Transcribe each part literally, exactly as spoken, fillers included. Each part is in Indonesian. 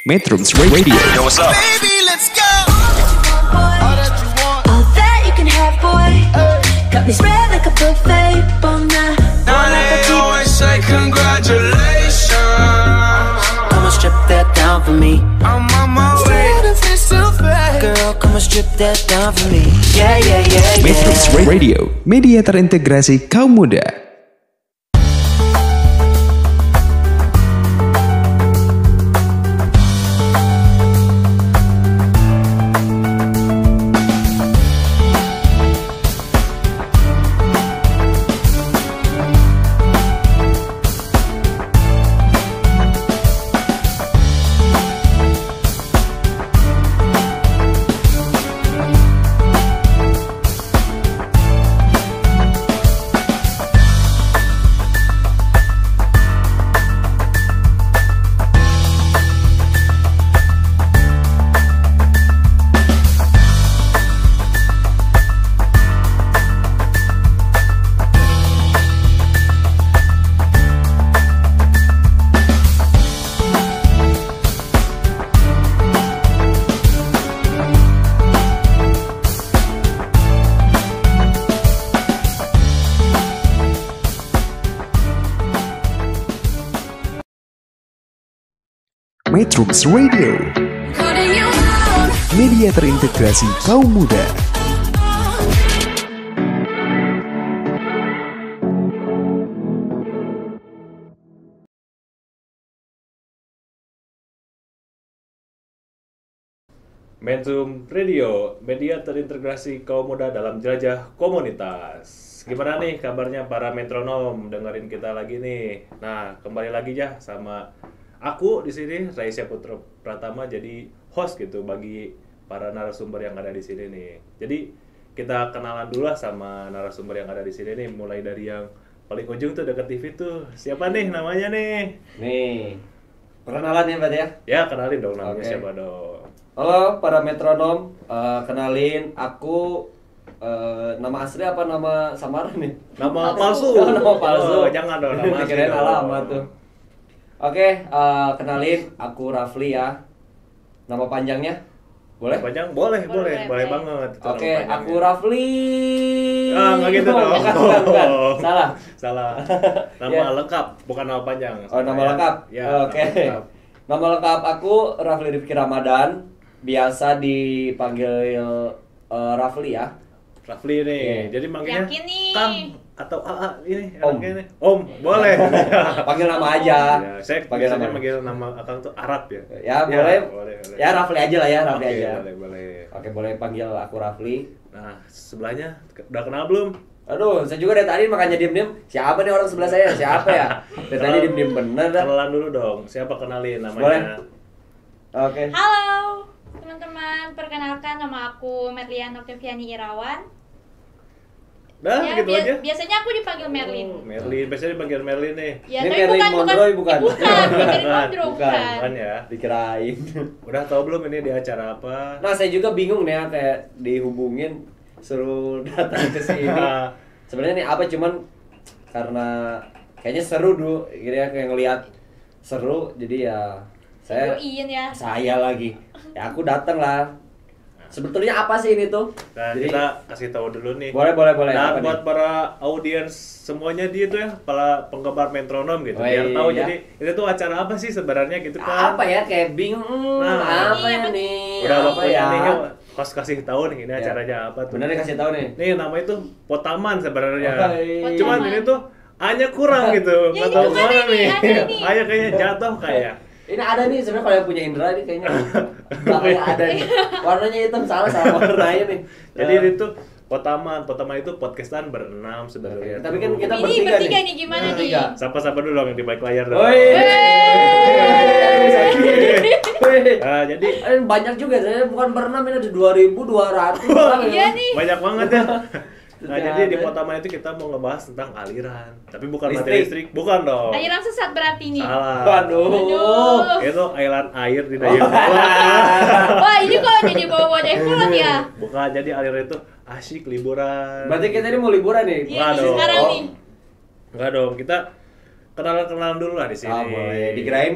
Metrums Radio. Yo, what's up? Baby, let's go. All that you want. All that you can have, boy. Got me spread like a buffet. Bon night. Now they always say congratulations. Come and strip that down for me. I'm on my way. Girl, come and strip that down for me. Yeah, yeah, yeah, yeah. Metrums Radio, media terintegrasi kaum muda. Metrums Radio, media terintegrasi kaum muda. Metrum Radio, media terintegrasi kaum muda dalam jelajah komunitas. Gimana nih kabarnya para metronom? Dengerin kita lagi nih. Nah, kembali lagi ya sama aku di sini, Raisya Putra Pratama, jadi host gitu bagi para narasumber yang ada di sini nih. Jadi kita kenalan dulu lah sama narasumber yang ada di sini nih, mulai dari yang paling ujung tuh dekat T V tuh. Siapa nih namanya nih? Nih, perkenalan ya Pak ya? Ya, kenalin dong namanya. Oke. Siapa dong? Halo para metronom, uh, kenalin aku uh, nama asli apa nama samaran nih? Nama palsu. Oh, nama palsu. Oh, jangan dong, nama asli Dikirain dong. alamat tuh. Oke, uh, kenalin aku Rafli ya. Nama panjangnya? Boleh? Panjang? Boleh, boleh, boleh, boleh. banget. Itu Oke, nama panjangnya. aku Rafli. Ah, nggak gitu Oh, dong. bukan, bukan, bukan. Salah. Salah. Nama Ya. lengkap, bukan nama panjang. Oh, nama Ya. lengkap? Ya, Oke. nama lengkap. Nama lengkap aku Rafli Rifki Ramadan. Biasa dipanggil uh, Rafli ya. Rafli nih. Iya. Jadi manggilnya Yakin nih. Kang atau A A ini Om. enaknya nih. Om, boleh. Panggil nama aja. Ya, saya Panggil biasanya nama. manggil nama Akang tuh Arab ya. Ya, boleh. boleh, boleh. Ya Rafli aja lah ya, Rafli Oke, aja. boleh, boleh. Oke, boleh panggil aku Rafli. Nah, sebelahnya udah kenal belum? Aduh, saya juga dari tadi makanya diem-diem. Siapa nih orang sebelah saya? Siapa ya? Dari tadi diem-diem bener dah. Kenalan dulu dong. Siapa kenalin namanya? Boleh. Oke. Halo teman-teman, perkenalkan nama aku Merlian Oktaviani Irawan. Dah, Ya, gitu bia- aja. Biasanya aku dipanggil Merlin. Oh, Merlin, biasanya dipanggil Merlin nih. Ya, Ini tapi Merlin bukan Monroe bukan? bukan. Bukan, Merlin Bukan, Monroe bukan. bukan. Kan ya. Dikirain. Udah tahu belum ini di acara apa? Nah, saya juga bingung nih ya, kayak dihubungin suruh datang ke sini. Sebenarnya nih apa cuman karena kayaknya seru dulu, gitu ya, kayak ngelihat seru, jadi ya saya Seruin ya. saya lagi. Ya aku datang lah. Sebetulnya apa sih ini tuh? Nah, Jadi kita kasih tahu dulu nih. boleh boleh boleh. Nah, apa buat nih? para audiens semuanya dia tuh ya, para penggemar metronom gitu, Oh, biar iya. tahu jadi itu tuh acara apa sih sebenarnya gitu kan. Apa ya kayak bingung hmm, Nah, apa iya, ya bener. nih? Udah apa waktunya ya? nih, yuk, host kasih tahu nih ini Ya. acaranya apa tuh. Bener dikasih tahu nih. Nih namanya tuh Potaman sebenarnya. Oh, iya. Cuman Potaman. ini tuh hanya kurang gitu. Ya, Nggak ini tahu bukan kemana ini, nih. ada ini. Ayah kayaknya jatuh kayak. Ini ada nih sebenarnya kalau yang punya Indra ini kayaknya belakangnya ada nih. Warnanya hitam salah sama warnanya nih. Jadi Eh, ini tuh Potaman, Potaman itu podcastan berenam sebenarnya. Tapi kan kita Ini bertiga, bertiga nih. nih, gimana nih? Bertiga. Sapa-sapa dulu dong yang di balik layar dong. Woi. Nah, jadi Eh, banyak juga saya bukan berenam ini ada dua ribu dua ratus. Iya nih. banyak banget ya. Nah, Tidak jadi di ada. Potaman itu kita mau ngebahas tentang aliran. Tapi bukan mati Listrik. listrik, bukan dong. Aliran sesat berarti nih. Salah. Waduh. Aduh. Itu aliran air di daya. Wah, ini kok jadi bawa dari mulut ya? Bukan, jadi aliran itu asyik liburan. Berarti kita ini mau liburan nih. Iya, Enggak nih, dong. sekarang nih. Enggak dong, kita kenalan-kenalan dulu lah di sini. Ah, boleh. Dikirain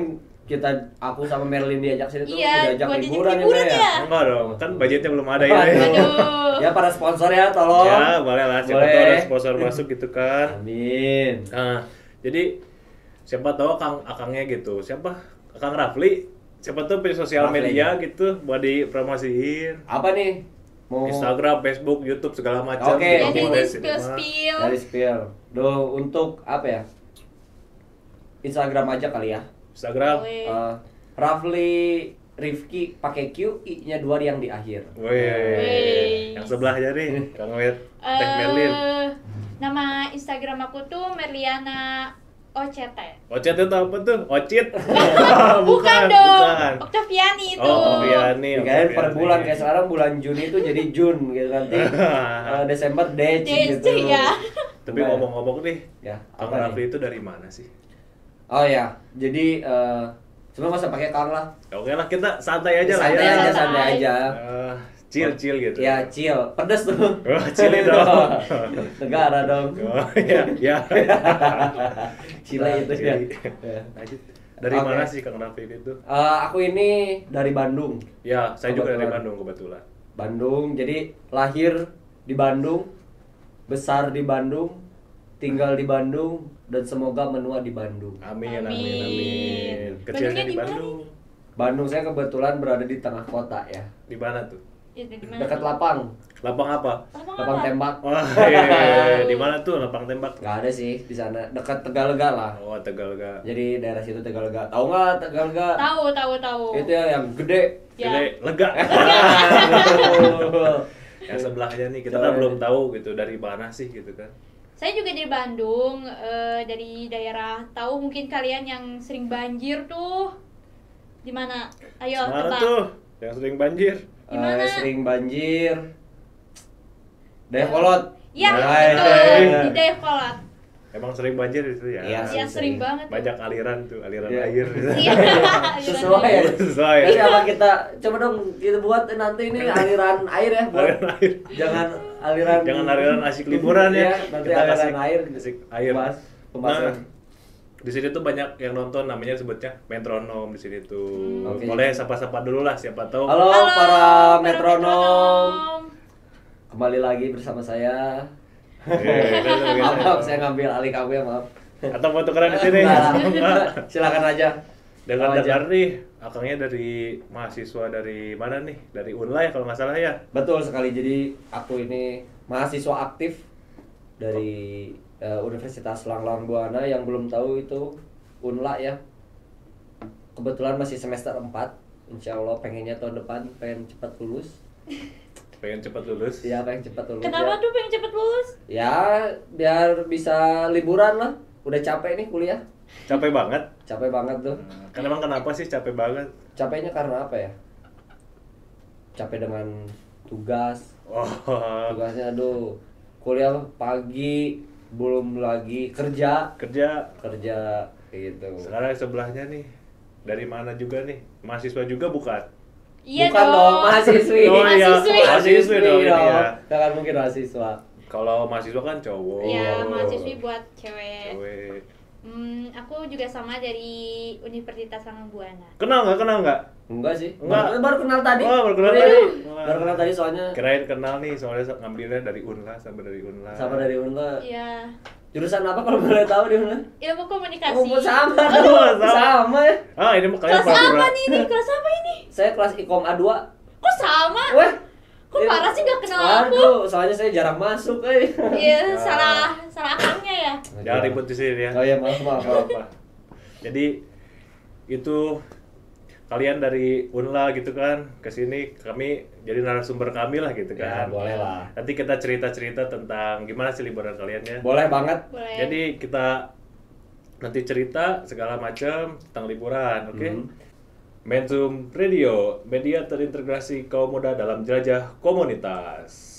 kita aku sama Merlin diajak sini tuh Iya, diajak buat diajak liburan ya, liburan Mer, ya. Enggak dong, kan budgetnya belum ada ya. Aduh. Ya para sponsor ya tolong. Ya, boleh lah, siapa Boleh. tahu ada sponsor masuk gitu kan. Amin. Nah, jadi siapa tahu Kang Akangnya gitu. Siapa? Kang Rafli. Siapa tahu punya sosial Rafli media aja. gitu buat dipromosiin. Apa nih? Mau Instagram, Facebook, YouTube segala macam. Oke, gitu. Jadi boleh di Sini spill mah. spill. dari spill. Do untuk apa ya? Instagram aja kali ya. Instagram. Boleh. Uh, Rafli Rifki pakai Q, I-nya dua yang di akhir. Wih, yang sebelahnya nih, Kang Wet, Teh Merlin. Eh, nama Instagram aku tuh Merliana O C T. Ocit itu apa tuh? Ocit? Bukan, dong. bukan. Oktaviani itu. Oh, Oktaviani. Dikain per Oktaviani. bulan kayak sekarang bulan Juni itu jadi Jun gitu nanti. Uh, Desember Dec Dec, gitu. ya. Tapi ngomong-ngomong nih, Ya, Kang apa nih? Rafli itu dari mana sih? Oh ya, jadi uh, sebenarnya masa pakai Kang lah. Oke lah, kita santai aja lah Santai ya. aja, santai aja. Eh, chill-chill gitu. Ya, chill. Pedes tuh. Oh, chill dong. Negara dong. Oh, iya, iya. Chile itu ya. Chile. Ya. Lanjut. Dari Oke. mana sih Kang Rafli itu? Uh, aku ini dari Bandung. Ya, saya juga dari Kebetulan. Bandung kebetulan. Bandung, jadi lahir di Bandung, besar di Bandung, tinggal di Bandung, dan semoga menua di Bandung. Amin, amin, Amin. amin. Kecilnya Bandungnya di di mana Bandung. Bandung saya kebetulan berada di tengah kota ya, Di mana tuh? Ya, di mana? dekat lapang, Lapang apa? Lapang lapang apa? tembak. Wah, iya, di mana tuh lapang tembak? Gak ada sih di sana, dekat Tegalega lah. Oh, Tegalega. Jadi daerah situ Tegalega. Tahu nggak Tegalega? Tahu, tahu, tahu. Itu ya yang gede. Ya. Gede, lega. Betul. Yang sebelahnya nih kita Coba kan ini. belum tahu gitu dari mana sih gitu kan. Saya juga dari Bandung, eh, dari daerah, tahu mungkin kalian yang sering banjir tuh. Di mana? Ayo Mana tebak. tuh yang sering banjir? Di mana? Eh, sering banjir. Dayakolot. Ya, Nah, betul. iya. Di Dayakolot. Emang sering banjir itu ya? Iya, Ya, sering banget. Banyak aliran tuh, aliran Iya. air. Iya. Sesuai ya. Sesuai. Jadi apa kita coba dong kita buat nanti ini aliran air ya buat Aliran air. jangan aliran Jangan aliran asik liburan ya. Iya, nanti Kita aliran kasih air asik air. Pembahas, pembahasan. Nah, di sini tuh banyak yang nonton, namanya sebutnya metronom di sini tuh. Hmm, oke. Boleh sapa-sapa dulu lah, siapa tahu. Halo, Halo, para para metronom. metronom. Kembali lagi bersama saya. Eh, kan sebagai Maaf, maaf, saya. saya ngambil alih kamu ya, maaf. Atau mau tukeran di sini? Enggak, Enggak. silakan aja. Dengar-dengar nih, akangnya dari mahasiswa dari mana nih? Dari Unla ya kalau nggak salah ya? Betul sekali. Jadi aku ini mahasiswa aktif dari eh, Universitas Langlang Buana. Yang belum tahu itu Unla ya. Kebetulan masih semester empat. Insya Allah pengennya tahun depan pengen cepat lulus. Pengen cepat lulus. Iya, pengen cepat lulus. Kenapa ya. tuh pengen cepet lulus? Ya, biar bisa liburan lah. Udah capek nih kuliah. Capek banget. Capek banget tuh. Nah, kan emang kenapa sih capek banget? Capeknya karena apa ya? Capek dengan tugas. Oh, Tugasnya aduh. Kuliah pagi, belum lagi kerja. kerja. Kerja kayak gitu. Sekarang sebelahnya nih, dari mana juga nih? Mahasiswa juga bukan? Iya Bukan dong, mahasiswi. Oh iya, Mahasiswi. mahasiswi dong ini ya. Jangan mungkin mahasiswa. Kalau mahasiswa kan cowok. Iya, mahasiswi buat cewek. Cewek. Hmm, aku juga sama dari Universitas Langlang Buana. Kenal nggak? Kenal nggak? Enggak sih. Enggak. Baru, baru kenal tadi. Oh, baru kenal Iya, tadi. Baru kenal tadi soalnya Kirain kenal nih, soalnya ngambilnya dari Unla sama dari Unla. sama dari Unla. Iya. Jurusan apa kalau boleh tahu di Unla? Ilmu komunikasi. Oh, sama Aduh, dong. sama. Sama ya. Ah, ini mah kalian Kelas apa pura-pura. nih ini? Kelas apa ini? Saya kelas Ikom A dua. Kok sama? Weh. Kok parah sih gak kenal aku? Aduh, soalnya saya jarang masuk eh. Iya, salah salah akangnya ya. Jangan ribut di sini ya. Oh iya, maaf maaf. Nggak apa-apa. Jadi itu kalian dari Unla gitu kan ke sini, kami jadi narasumber kami lah gitu Ya, kan. boleh lah. Nanti kita cerita-cerita tentang gimana sih liburan kalian ya. Boleh banget. Boleh. Jadi kita nanti cerita segala macam tentang liburan, oke? Hmm. Metrum Radio, media terintegrasi kaum muda dalam jelajah komunitas.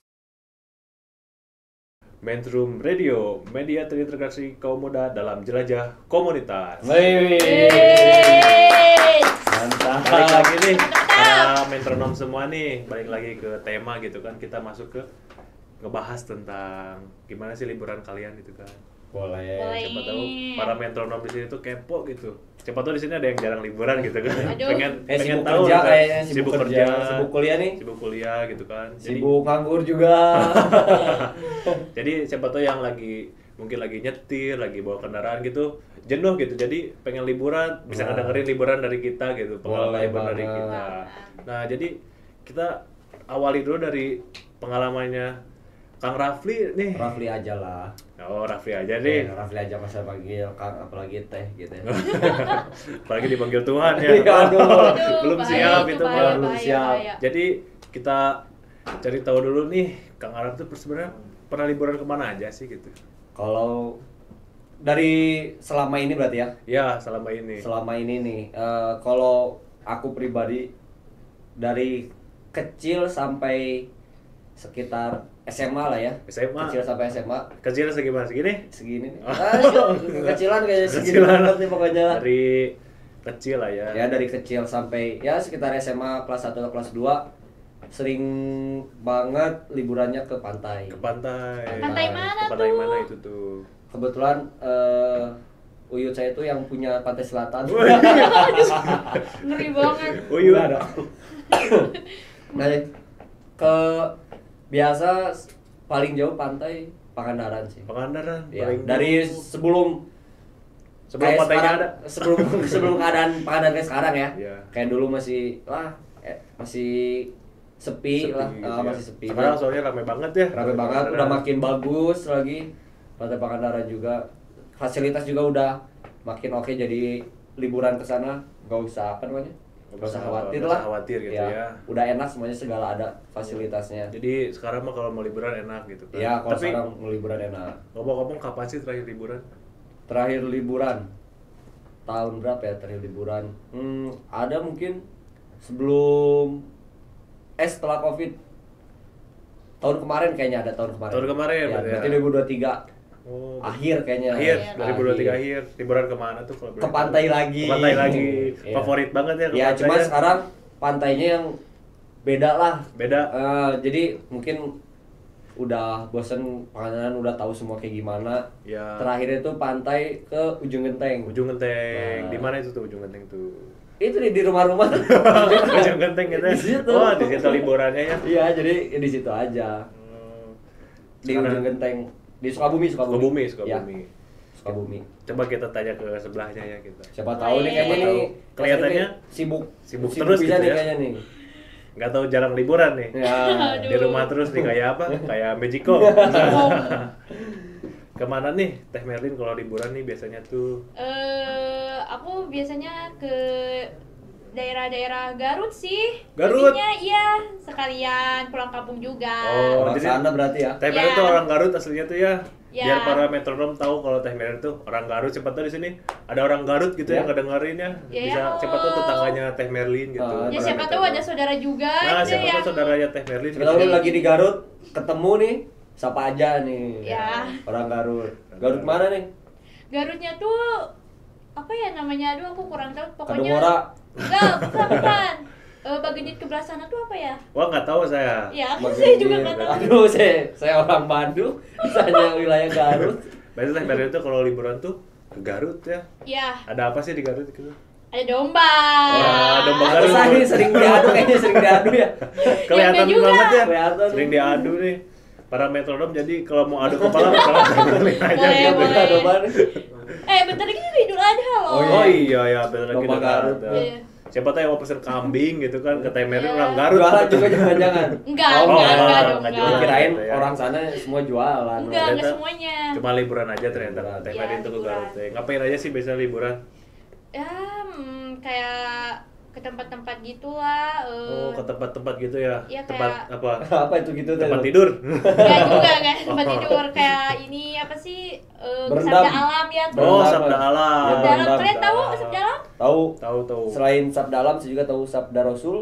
Metrum Radio, media terintegrasi kaum muda dalam jelajah komunitas. Wih. Yeay. Mantap. Balik lagi nih, Mantap. para metronom semua nih, balik lagi ke tema gitu kan. Kita masuk ke ngebahas tentang gimana sih liburan kalian gitu kan. Boleh. Boleh. Siapa tahu para metronom di sini tuh kepo gitu. Siapa tahu di sini ada yang jarang liburan gitu kan. Aduh. Pengen Eh pengen sibuk tahu kerja kan. kayaknya, sibuk, sibuk kerja, kerja, sibuk kuliah nih. sibuk kuliah gitu kan. Jadi Sibuk nganggur juga. jadi siapa tahu yang lagi mungkin lagi nyetir, lagi bawa kendaraan gitu, jenuh gitu. Jadi pengen liburan, bisa Nah. ngedengerin liburan dari kita gitu, pengalaman Boleh liburan dari banget. kita. Nah, jadi kita awali dulu dari pengalamannya Kang Rafli nih. Rafli aja lah. Oh, Rafli aja Eh, nih. Rafli aja masa panggil Kang apalagi teh gitu ya. Apalagi dipanggil Tuhan ya. Iya, aduh. Aduh, Belum bahaya siap itu, itu bahaya, mah. Belum bahaya, siap. bahaya. Jadi kita cari tahu dulu nih, Kang Arab tuh sebenarnya pernah liburan kemana aja sih gitu? Kalau dari selama ini berarti ya? Ya, selama ini. Selama ini nih, eh, kalau aku pribadi dari kecil sampai sekitar S M A lah ya. S M A. Kecil sampai S M A Kecil segimana segini? segini nih. Ah, kecilan kayak segini Kecilan. banget nih pokoknya. Dari kecil lah ya. Ya dari kecil sampai ya sekitar S M A kelas satu atau kelas dua sering banget liburannya ke pantai. Ke pantai. Pantai mana Ke pantai tuh? mana itu tuh? Kebetulan eh, Uyut saya itu yang punya pantai selatan. Ngeri banget. Oh iya. Ada. Nah, ke biasa paling jauh pantai Pangandaran sih. Pangandaran. Ya, paling dari jauh. sebelum sebelum kayak pantainya sekarang- ada. sebelum sebelum keadaan Pangandaran kayak sekarang ya. Iya. Kayak dulu masih wah eh, masih sepi, Sepi lah, gitu ah, ya. masih sepi. Sekarang soalnya rame banget ya. Rame banget, udah makin bagus lagi. Pantai Pangandaran juga fasilitas juga udah makin oke, jadi liburan ke sana nggak usah apa namanya? Nggak usah khawatir nggak lah. usah khawatir gitu ya. Udah enak semuanya, segala ada fasilitasnya. Jadi sekarang mah kalau mau liburan enak gitu kan. Iya, kalau Tapi sekarang mau liburan enak. ngomong-ngomong kapan sih terakhir liburan? Terakhir liburan tahun berapa ya terakhir liburan? Hmm, ada mungkin sebelum eh setelah Covid. Tahun kemarin kayaknya ada tahun kemarin. Tahun kemarin ya, berarti ya? berarti dua ribu dua puluh tiga Oh, akhir kayaknya. akhir Akhir. dua ribu dua puluh tiga akhir. Liburan kemana tuh kalau boleh Ke tahu? pantai lagi. Ke pantai lagi. Iya. Favorit banget ya ke Ya, pantai cuma ya? sekarang pantainya yang beda lah. Beda. Eh, jadi mungkin udah bosen Pangandaran, udah tahu semua kayak gimana. Ya. Terakhir itu pantai ke Ujung Genteng. Ujung Genteng. Nah. Di mana itu tuh Ujung Genteng tuh? Itu di, di rumah-rumah tuh. Ujung Genteng gitu. ya? Di situ. Oh, di situ liburannya ya. Iya, jadi di situ aja. Hmm. Di Sekarang- Ujung Genteng. Di Sukabumi, Sukabumi. Sukabumi, Ya, Sukabumi. Sukabumi. Coba kita tanya ke sebelahnya ya kita. Siapa tahu nih kayaknya Siapa nih. tahu. Kelihatannya sibuk. sibuk terus bisa gitu nih ya. kayaknya nih. Nggak tahu jarang liburan nih. Ya. Di rumah terus nih kayak apa? Kayak Mexico. Kemana nih Teh Merlin kalau liburan nih biasanya tuh? Eh, aku biasanya ke daerah-daerah Garut sih. Garut? Pastinya iya, sekalian pulang kampung juga. Oh, Orang jadi- sana berarti ya. Teh Merlin Ya. tuh orang Garut aslinya tuh ya. Ya. Biar para metronom tahu kalau Teh Merlin tuh orang Garut. Siapa tahu di sini ada orang Garut gitu Ya. yang ngedengerin ya. Ya, Bisa ya. siapa tahu tetangganya Teh Merlin gitu. Ah, Ya para siapa tahu metronom. ada saudara juga Nah, gitu siapa yang tahu saudaranya Teh Merlin. Siapa tahu gitu. lu lagi di Garut, ketemu nih, siapa aja nih. Ya. Orang Garut. Garut mana nih? Garutnya tuh apa ya namanya? Aduh aku kurang tahu pokoknya. Kadungora. Enggak, bukan, bukan. Eh, Bagenit ke belah sana tuh apa ya? Wah, nggak tahu saya. Ya, Makin saya juga di- nggak tahu. Aduh, saya saya orang Bandung, misalnya wilayah Garut. Berarti Teh Merlin tuh kalau liburan tuh ke Garut ya. Ya, Ada apa sih di Garut gitu? ada domba. Wah, domba Atau Garut. saya sering diadu, kayaknya sering diadu ya. Kelihatan juga. banget ya. Kelihatan. Sering diadu nih. Para metronom jadi kalau mau adu kepala kepala Merlin aja Boleh, gitu. boleh. Domba nih. Eh, bentar lagi tuh Idul Adha loh. Oh iya ya, benar lagi Domba dekat. Garut. Iya. Siapa tahu yang mau pesen kambing gitu kan ke Teh Merlin Iya. orang Garut. Jualan juga jangan-jangan. Enggak, Oh, enggak, enggak, enggak, enggak dong, jualan. enggak. Kirain Gitu ya. orang sana semua jualan. Enggak, Ternyata enggak semuanya. Cuma liburan aja ternyata Liburan. Teh Iya, Merlin tuh ke liburan. Garut. Teh. Ngapain aja sih biasanya liburan? Ya, hmm, kayak ke tempat-tempat gitulah. Oh, eh, ke tempat-tempat gitu ya. Iya, Tempat kayak- apa? Apa itu gitu tuh? Tempat tidur. Enggak juga kayak tempat Oh. tidur kayak ini apa sih? Eh, Berendam. sabda alam ya tuh. Oh, Berendam. sabda alam. Ya, Sabda alam, berendam. kalian tahu sabda alam? Tahu. Tahu tahu. Selain sabda alam, saya juga tahu sabda Rasul.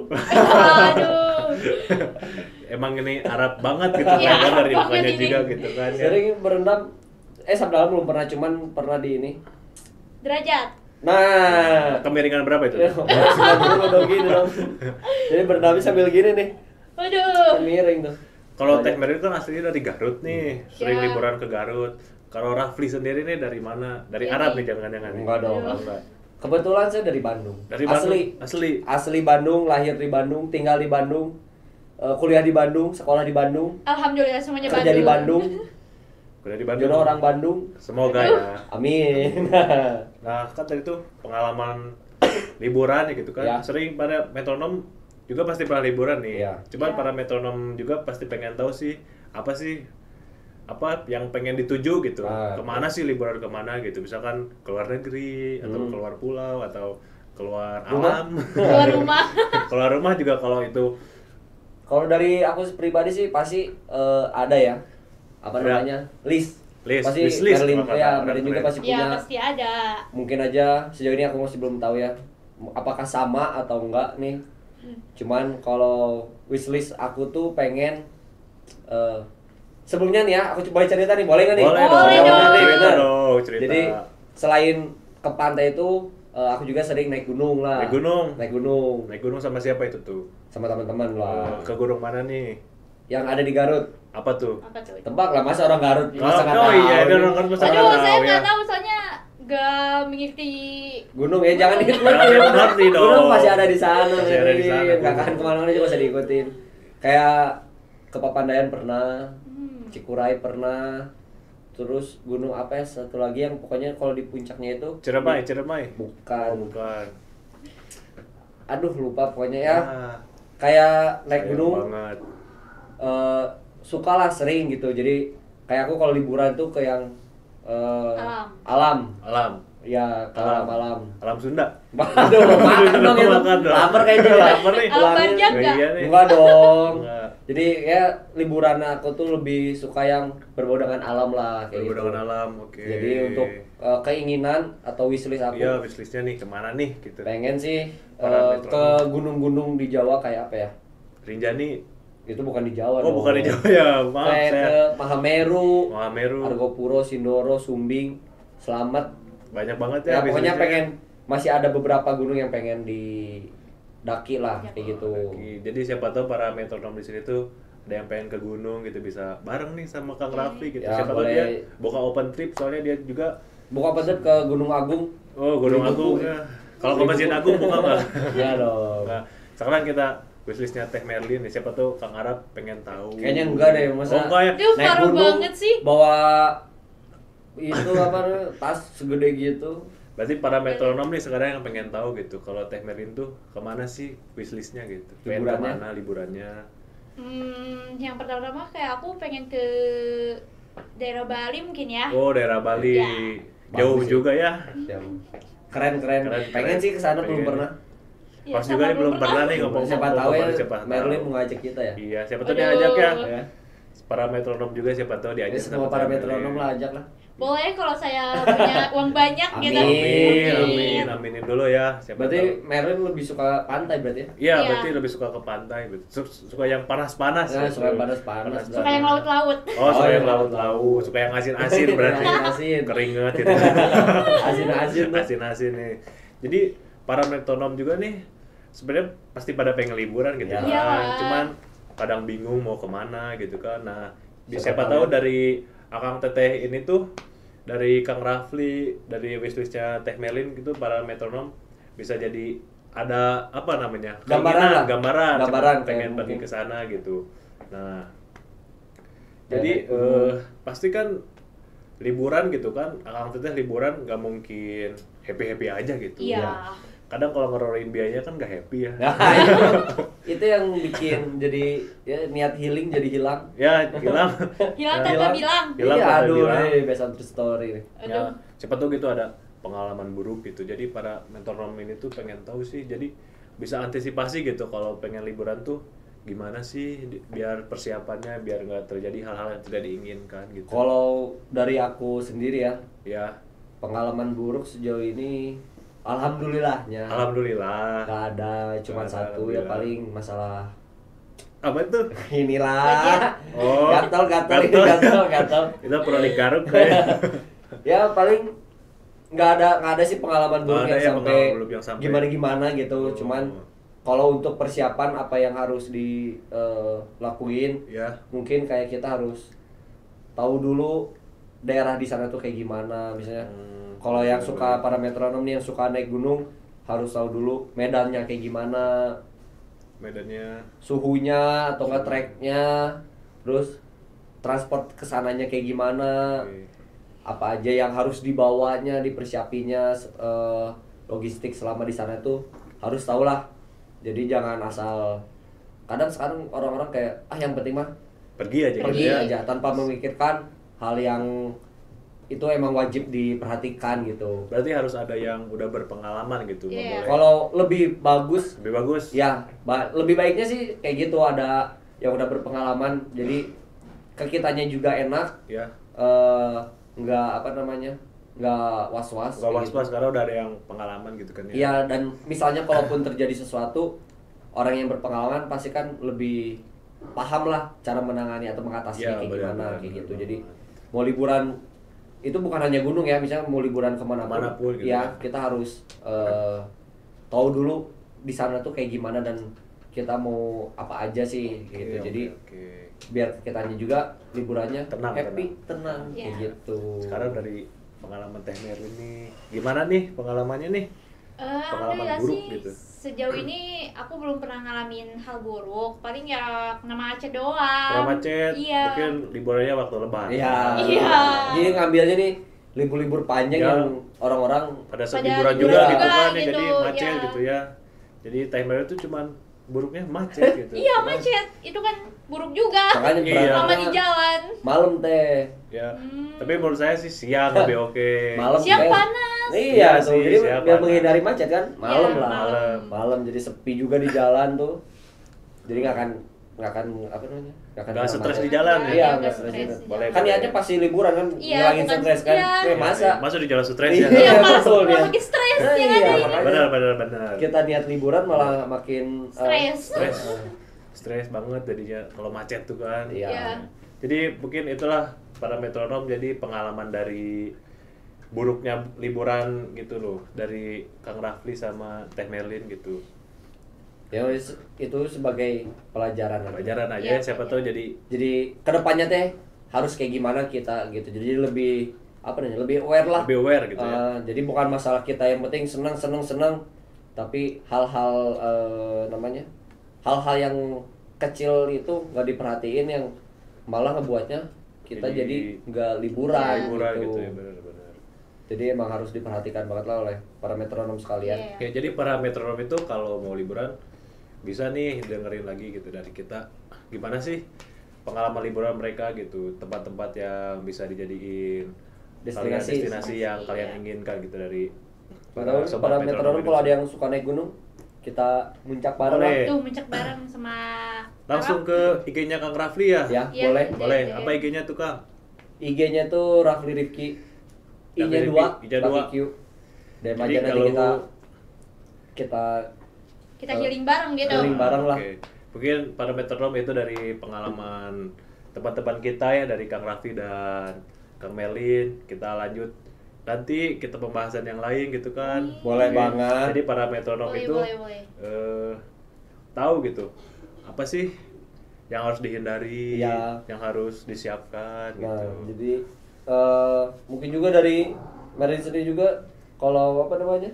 Aduh. Emang ini Arab banget gitu Iya, kan dari Arab mukanya banget ini. juga gitu kan ya. Sering berendam. Eh sabda alam belum pernah, cuman pernah di ini. Derajat. Nah, Kemiringan berapa itu? ya, dulu dong gini dong. Jadi berendam sambil gini nih, Waduh. miring tuh. Kalau Teh Merlin kan aslinya dari Garut nih, sering Ya. liburan ke Garut. kalau Rafli sendiri nih dari mana? Dari Iya Arab nih. nih jangan-jangan. nih? Enggak dong. Oh, enggak. Kebetulan saya dari Bandung. Dari Bandung. Asli. Asli. Asli Bandung, lahir di Bandung, tinggal di Bandung, eh, kuliah di Bandung, sekolah di Bandung, Alhamdulillah semuanya kerja di Bandung. Kuliah di Bandung. Jodoh orang Bandung. Semoga ya. Amin. Nah, kan tadi tuh pengalaman liburan ya gitu kan. Ya. Sering pada metronom juga pasti pernah liburan nih. Ya. Cuman Ya. para metronom juga pasti pengen tahu sih apa sih apa yang pengen dituju gitu. Ah, Kemana sih liburan kemana gitu. Misalkan keluar negeri atau Hmm. keluar pulau atau keluar Rumah? alam. keluar rumah. Keluar rumah juga kalau itu Kalau dari aku pribadi sih pasti eh, ada ya. Apa Ada. namanya? List. List, Pasti wish list, Merlin, kalau kata ya, orang Merlin juga keren. pasti punya. Ya pasti ada. Mungkin aja sejauh ini aku masih belum tahu ya. Apakah sama atau enggak nih? Cuman kalau wishlist aku tuh pengen eh, sebelumnya nih ya, aku coba cerita nih, boleh nggak nih? boleh Boleh dong. dong. Cerita dong, cerita. Jadi selain ke pantai itu, eh, aku juga sering naik gunung lah. Naik gunung. Naik gunung Naik gunung sama siapa itu tuh? sama teman-teman lah. Ke gunung mana nih? Yang ada di Garut. Apa tuh? Apa tuh? Tebak lah, masa orang Garut masa nggak oh tahu iya, nih? dia orang Garut masa Aduh, nggak saya tahu nggak ya. tahu soalnya nggak mengikuti. Gunung ya, jangan Jangan diikutin. diikutin dong. Gunung masih ada di sana. Masih ada di sana, Nggak gunung. akan kemana-mana juga bisa diikutin. Kayak ke Papandayan pernah, Hmm. Cikuray pernah, terus gunung apa ya satu lagi yang pokoknya kalau di puncaknya itu Ciremai, Ciremai. bukan, Oh, bukan. aduh lupa pokoknya ya. Ah, Kayak naik sayang gunung, banget. eh suka lah sering gitu. Jadi kayak aku kalau liburan tuh ke yang eh, Alam. alam, Alam. ya ke Alam. alam-alam. Alam Sunda. Waduh, makan dong itu. Makan dong. Lapar kayaknya. Lapar nih. Alam Pulangin. Banjar nggak? Iya nih. Enggak dong. Enggak. Jadi ya liburan aku tuh lebih suka yang berbau dengan alam lah kayak Berbau gitu. dengan alam, oke. Jadi untuk uh, keinginan atau wishlist aku Iya, wishlistnya nih kemana nih gitu. pengen sih Para uh, metronom. ke gunung-gunung di Jawa kayak apa ya? Rinjani. Itu bukan di Jawa Oh, dong. bukan di Jawa ya. Maaf Kayak saya. ke Mahameru, Mahameru. Argopuro, Sindoro, Sumbing, Slamet. Banyak banget Ya, ya. pokoknya wishlistnya. pengen masih ada beberapa gunung yang pengen didaki lah kayak gitu. Oke, jadi siapa tahu para metronom di sini tuh ada yang pengen ke gunung gitu bisa bareng nih sama Kang Raffi gitu. Ya, siapa tahu boleh. dia buka open trip soalnya dia juga Buka pedet ke Gunung Agung. oh Gunung Beli Agung buku. ya. Kalau ke Masjid Agung buka nggak? Ya dong. Nah, sekarang kita wishlistnya Teh Merlin nih. Siapa tahu Kang Arab pengen tahu. Kayaknya enggak deh, masa Oh, enggak ya? Duh, naik parah gunung banget sih. bawa itu apa namanya, tas segede gitu. Berarti para metronom nih sekarang yang pengen tahu gitu. Kalau Teh Merlin tuh kemana sih wishlistnya gitu? Pengen Liburannya? kemana liburannya? Hmm, yang pertama kayak aku pengen ke daerah Bali mungkin ya. Oh daerah Bali. Ya. Jauh Bagus sih. juga ya. Ya. Keren keren. Keren, Pengen keren. sih ke sana belum Pengen. pernah. Ya, Pas sama juga nih belum pernah nih ngomong. Siapa tahu ya siapa tahu. Merlin mau ngajak kita ya. Iya, siapa tahu Aduh. diajak ya. Ya. Para metronom juga siapa tahu Ya, diajak. semua sama para Teh metronom Merlin. lah ajak lah. Boleh kalau saya punya uang banyak gitu. Amin, amin, aminin dulu ya. Siapa Berarti tahu. Merlin lebih suka pantai berarti ya? Iya, Iya. berarti lebih suka ke pantai. Su- Suka yang panas-panas. Nah, gitu. suka yang panas-panas. Suka yang laut-laut. Oh, suka Oh, yang iya. laut-laut, suka yang asin-asin berarti. Asin-asin. Keringet gitu. Asin-asin tuh. Asin-asin nih. Jadi para metronom juga nih sebenarnya pasti pada pengen liburan gitu Ya. kan. Iya. Cuman kadang bingung mau kemana gitu kan. Nah, di Siapa siapa tahu tahu dari Akang Teteh ini tuh dari Kang Rafli, dari wishlistnya Teh Merlin gitu para metronom bisa jadi ada apa namanya? Gambaran Keinginan, lah. gambaran, Gambaran cuman pengen kayak pergi mungkin. ke sana gitu. Nah, Ya, jadi naik eh, gunung. pasti kan liburan gitu kan, Akang Teteh liburan nggak mungkin happy-happy aja gitu. Iya. Kadang kalau ngerorin biayanya kan nggak happy ya. Nah, itu, itu yang bikin jadi ya niat healing jadi hilang. Ya, hilang. Hilang Ya, tanpa bilang. Hilang Iya, tanpa aduh, bilang. nih based on true story nih. Ya, Aduh. siapa tahu gitu ada pengalaman buruk gitu. Jadi para metronom ini tuh pengen tahu sih. Jadi bisa antisipasi gitu kalau pengen liburan tuh gimana sih di- biar persiapannya biar nggak terjadi hal-hal yang tidak diinginkan gitu. Kalau dari aku sendiri ya, Ya, pengalaman buruk sejauh ini alhamdulillahnya alhamdulillah. nggak ada, cuma Nggak ada, satu ya alhamdulillah. paling masalah Apa itu? inilah. Oh, gatal gatal gatal. gatal gatal. Itu perlu digaruk kayak. Ya paling nggak ada nggak ada sih pengalaman Nggak buruk ada yang ya sampai pengalaman buruk yang sampai. gimana gimana gitu. Oh. Cuman kalau untuk persiapan apa yang harus dilakuin, Ya. mungkin kayak kita harus tahu dulu daerah di sana tuh kayak gimana misalnya. Hmm, Kalau yang boleh, suka boleh. para metronom nih yang suka naik gunung harus tahu dulu medannya kayak gimana, Medannya suhunya atau enggak treknya, terus transport kesananya kayak gimana, oke. apa aja yang harus dibawanya, dipersiapinya, eh, logistik selama di sana tuh harus tahu lah. Jadi jangan asal, kadang sekarang orang-orang kayak ah yang penting mah Pergi aja pergi gitu ya. aja tanpa memikirkan hal yang itu emang wajib diperhatikan gitu. Berarti harus ada yang udah berpengalaman gitu. nggak Iya. boleh. Kalau lebih bagus Lebih bagus. ya, ba- lebih baiknya sih kayak gitu, ada yang udah berpengalaman. Jadi ke kitanya juga enak, Ya. eh, nggak apa namanya, nggak was-was. Gak kayak was-was gitu. karena udah ada yang pengalaman gitu kan ya. Iya, dan misalnya kalaupun terjadi sesuatu, orang yang berpengalaman pasti kan lebih paham lah cara menangani atau mengatasinya Iya, kayak benar, gimana benar, kayak benar gitu. banget. Jadi mau liburan itu bukan hanya gunung ya, misalnya mau liburan kemana pun, Kemanapun gitu ya ya. kita harus eh, tahu dulu di sana tuh kayak gimana dan kita mau apa aja sih Oke, gitu. oke, Jadi oke. biar kitanya juga liburannya Tenang, happy, tenang. tenang, Iya. kayak gitu. Sekarang dari pengalaman Teh Merlin nih, gimana nih pengalamannya nih? Eh, Pengalaman alhamdulillah buruk sih, gitu. sejauh ini aku belum pernah ngalamin hal buruk. Paling ya kena macet doang. Kalau macet, Iya. mungkin liburannya waktu lebaran. Iya. Iya. Jadi ngambilnya nih libur-libur panjang Ya. yang orang-orang Pada saat Pada liburan liburan juga juga gitu kan, ya, gitu, jadi macet ya. gitu ya. Jadi Teh Merlin tuh cuman buruknya macet gitu. Iya macet, itu kan buruk juga. makanya Iya. berangkatnya Lama di jalan. malam teh. Ya. Hmm. Tapi menurut saya sih siang lebih oke. Malam Siang teh. panas. Iya, Iya tuh. sih, Jadi siang biar panas. menghindari macet kan, malam Iya, lah. malam. Malam jadi sepi juga di jalan tuh. Jadi nggak akan nggak akan apa namanya? Nggak akan Nggak kena stres macet. di jalan ya? Iya, Iya, nggak nggak stres. stres juga. di Boleh. Kan niatnya pasti liburan kan, Iya, ngilangin bukan- stres kan. iya. Eh, masa Masa di jalan stres Iya. ya? Iya, malah betul malah dia. makin stres Nah, ya iya, kan ya? makanya. Benar, benar, benar. kita niat liburan malah makin eh, Stres. Stres. Stres banget jadinya kalau macet tuh kan. Iya. Iya. Jadi mungkin itulah para metronom, jadi pengalaman dari buruknya liburan gitu loh dari Kang Rafli sama Teh Merlin gitu. Ya wis, itu sebagai pelajaran. aja. Pelajaran aja Iya, siapa iya. tahu jadi Jadi kedepannya teh harus kayak gimana kita gitu. Jadi lebih apa namanya? Lebih aware lah. lebih aware gitu ya. Eh, jadi bukan masalah kita yang penting senang senang senang, tapi hal-hal eh, namanya hal-hal yang kecil itu nggak diperhatiin yang malah ngebuatnya kita Jadi- jadi nggak liburan, Liburan gitu. gitu ya, benar-benar. Jadi emang harus diperhatikan banget lah oleh para metronom sekalian. Iya. Oke, jadi para metronom itu kalau mau liburan bisa nih dengerin lagi gitu dari kita gimana sih pengalaman liburan mereka gitu, tempat-tempat yang bisa dijadiin kalian Destinasi. destinasi yang Iya. kalian inginkan gitu dari Para, para metronom kalau ada yang suka naik gunung, kita muncak bareng lah. Boleh. Tuh mencek bareng sama Langsung ke I G-nya Kang Rafli ya? Ya, Iya, boleh. iya. Boleh. Apa I G-nya tuh Kang? I G-nya tuh Rafli Rifki. I-nya Rafli dua, Rifki, I-nya dua. Rafli Q. D M Jadi aja nanti kalau- kita kita kita healing bareng gitu. Healing bareng lah. Oke. Mungkin para metronom itu dari pengalaman teman-teman kita ya, dari Kang Raffi dan Kang Merlin. Kita lanjut nanti kita pembahasan yang lain gitu kan. Boleh Oke. banget. Jadi para metronom Boleh, itu boleh, boleh. eh, tahu gitu apa sih yang harus dihindari, Iya. yang harus disiapkan Nah, gitu. jadi eh, mungkin juga dari Merlin sendiri juga kalau apa namanya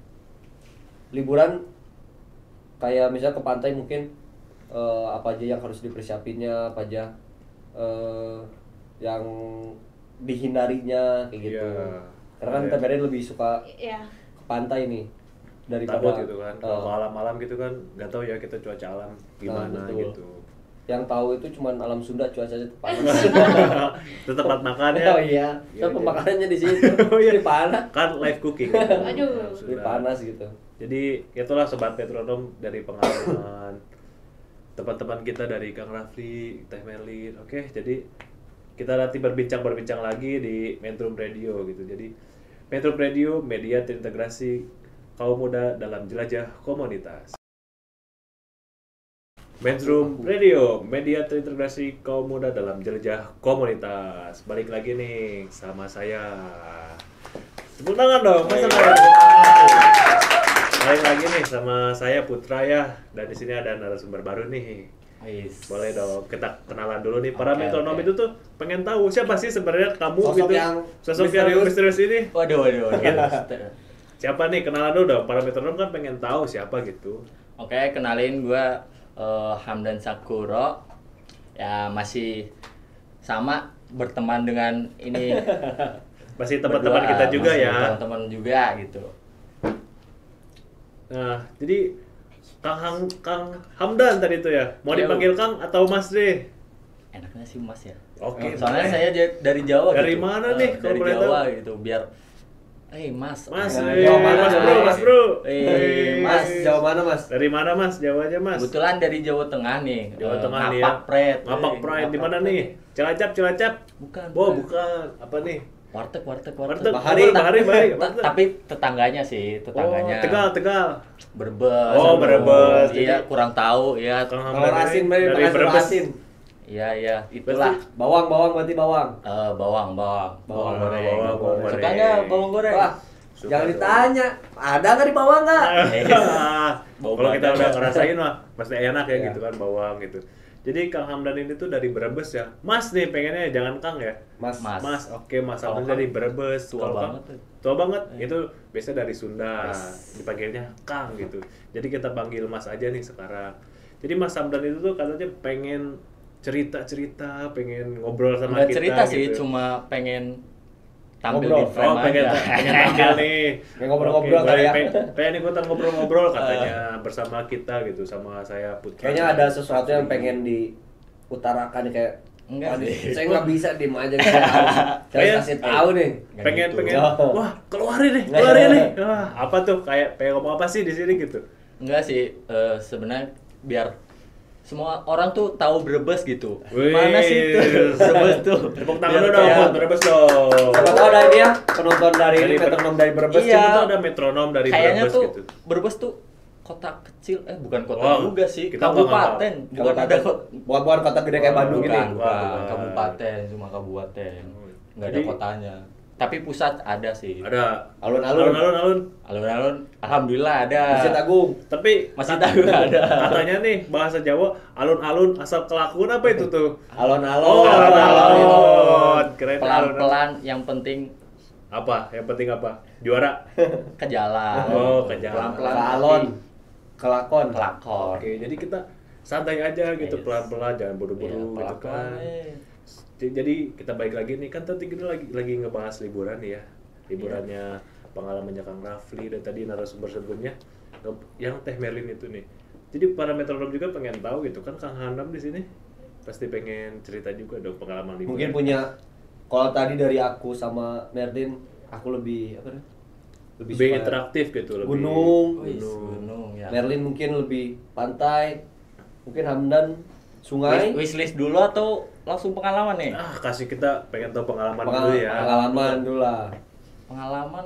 liburan kayak misalnya ke pantai mungkin eh, apa aja yang harus dipersiapinnya, apa aja eh, yang dihindarinya kayak gitu. Iya. Karena kan Iya. Teh Merlin lebih suka Iya. ke pantai nih daripada Takut gitu kan. Kalau eh, malam-malam gitu kan nggak tahu ya kita cuaca alam gimana Nah, betul. gitu. yang tahu itu cuma alam Sunda cuacanya panas. Itu tempat makan ya. Oh iya, Iya, so iya. pemakanannya di situ. Oh iya. Di panas. Kan live cooking. Aduh. Di panas gitu. Jadi itulah sobat metronom dari pengalaman teman-teman kita dari Kang Rafli, Teh Merlin. Oke, jadi kita nanti berbincang-berbincang lagi di Metrum Radio gitu. Jadi Metrum Radio, media terintegrasi kaum muda dalam jelajah komunitas. Metrum Radio, media terintegrasi kaum muda dalam jelajah komunitas. Balik lagi nih sama saya. Tepuk tangan dong, masa nggak ada tepuk tangan? Balik lagi nih sama saya Putra ya, dan di sini ada narasumber baru nih. Wis. Boleh dong, kita kenalan dulu nih. Para Oke, metronom oke. itu tuh pengen tahu siapa sih sebenarnya kamu Sosok gitu. yang Sosok yang misterius. misterius ini. Waduh, waduh, waduh. Siapa nih? Kenalan dulu dong. Para metronom kan pengen tahu siapa gitu. Oke, kenalin gua eh, Hamdan Sakuro. Ya masih sama berteman dengan ini Masih teman-teman berdua, kita juga masih ya. Teman-teman juga gitu. Nah, jadi Kang Hang, Kang Hamdan tadi itu ya. Mau Yo. dipanggil Kang atau Mas deh? Enaknya sih Mas ya. Oke. Soalnya boleh. saya j- dari Jawa Dari gitu. mana Eh, nih, kalau dari boleh Jawa tahu? gitu biar Eh Mas. Mas, Nah, eh, Jawa mana, Mas Mas? Bro, Mas Bro. Eh, Mas, jauh mana Mas? Dari mana Mas? Jawanya Mas. Kebetulan dari Jawa Tengah nih. Jawa Eh, Tengah nih ya. Ngapak Pret. Ngapak Eh, Pride di Ngapak mana Pret. nih? Cilacap, Cilacap. Bukan. Oh, bukan. Apa nih? Warteg, warteg, Warteg. warteg. Bahari. Bahari, Bahari. Ta- Tapi tetangganya sih, tetangganya. Oh, Tegal, Tegal. Brebes. Oh, Brebes. Iya, Jadi- kurang tahu ya. Kang Kalau Hamdan asin ini dari dari Brebes. Brebes. Asin. Iya, iya, itulah. Bawang, bawang berarti bawang. Eh, bawang, bawang, Bawang, goreng. bawang, bawang goreng. Suka nggak bawang goreng? Wah, Suka jangan dong. ditanya. Ada nggak di bawang nggak? Bau Kalau kita badan. udah ngerasain mah pasti enak ya Iya. gitu kan bawang gitu. Jadi Kang Hamdan ini tuh dari Brebes ya. Mas nih pengennya jangan Kang ya. Mas, Mas. Mas, oke Mas Kalau Hamdan Kang, dari Brebes. tua Kalau Kang, banget tuh. tua banget. Iya. Itu biasa dari Sunda. Yes. Dipanggilnya Kang gitu. Jadi kita panggil Mas aja nih sekarang. Jadi Mas Hamdan itu tuh katanya pengen cerita-cerita, pengen ngobrol sama Nggak kita cerita sih, gitu. cuma pengen tampil Ngobrol. di frame Oh, pengen, aja. pengen tampil nih. Pengen ngobrol-ngobrol Oke, kali ya. pengen, pengen ikutan ngobrol-ngobrol katanya bersama kita gitu, sama saya Putra. Kayaknya ada sesuatu yang pengen diutarakan kayak Enggak "Waduh, sih. saya nggak bisa diem aja nih. Saya harus, saya harus Kayak- kasih tahu nih. Nggak pengen gitu. pengen Oh. wah keluarin nih keluarin nih wah apa tuh kayak pengen ngomong apa sih di sini gitu. Enggak sih, eh, sebenarnya biar semua orang tuh tahu Brebes gitu. Wih. Mana sih itu Brebes tuh? Tepuk tangan Biar dulu dong kayak- buat Brebes dong. Siapa tahu ada ini ya penonton dari Dari ini metronom dari Brebes. Iya. Kita tuh ada metronom dari Kayaknya Brebes tuh gitu. Brebes tuh kota kecil, eh bukan kota Wah, juga sih, kita nggak kabupaten. Bukan ada kota. Bukan bukan kota gede kayak Bandung Bukan, ini. bukan, Wah, bukan. kabupaten, cuma kabupaten. Nggak ada Jadi- kotanya. Tapi pusat ada sih. Ada Alun-alun. alun alun. Alun-alun, alhamdulillah ada. Masjid Agung. Tapi Masih kat- tahu ada. katanya nih bahasa Jawa alun-alun asal kelakuan apa itu tuh? Alon-alon. Oh, alun-alun. alun-alun. Keren alun-alun. Pelan-pelan, yang penting Apa? Yang penting apa? Juara. ke jalan. Oh, ke jalan. Pelan-pelan. Ke alon. Kelakon. Kelakon. Oke, jadi kita santai aja gitu, Yes. pelan-pelan, jangan Iya, buru-buru gitu pelan-pelan, kan. eh. J- Jadi kita balik lagi nih, kan tadi kita lagi lagi ngebahas liburan nih ya. Liburannya pengalamannya Kang Rafli dan tadi narasumber sebelumnya nge- yang Teh Merlin itu nih. Jadi para metronom juga pengen tahu gitu kan, Kang Hanam di sini pasti pengen cerita juga dong pengalaman liburan. Mungkin punya kalau tadi dari aku sama Merlin, aku lebih apa nih? lebih suka interaktif gitu, lebih gunung. Wih, gunung. gunung ya. Merlin mungkin lebih pantai. Mungkin Hamdan Wish, sungai. wishlist dulu atau langsung pengalaman nih? Ah, kasih kita pengen tahu pengalaman Pengal- dulu ya. Pengalaman dulu lah. Pengalaman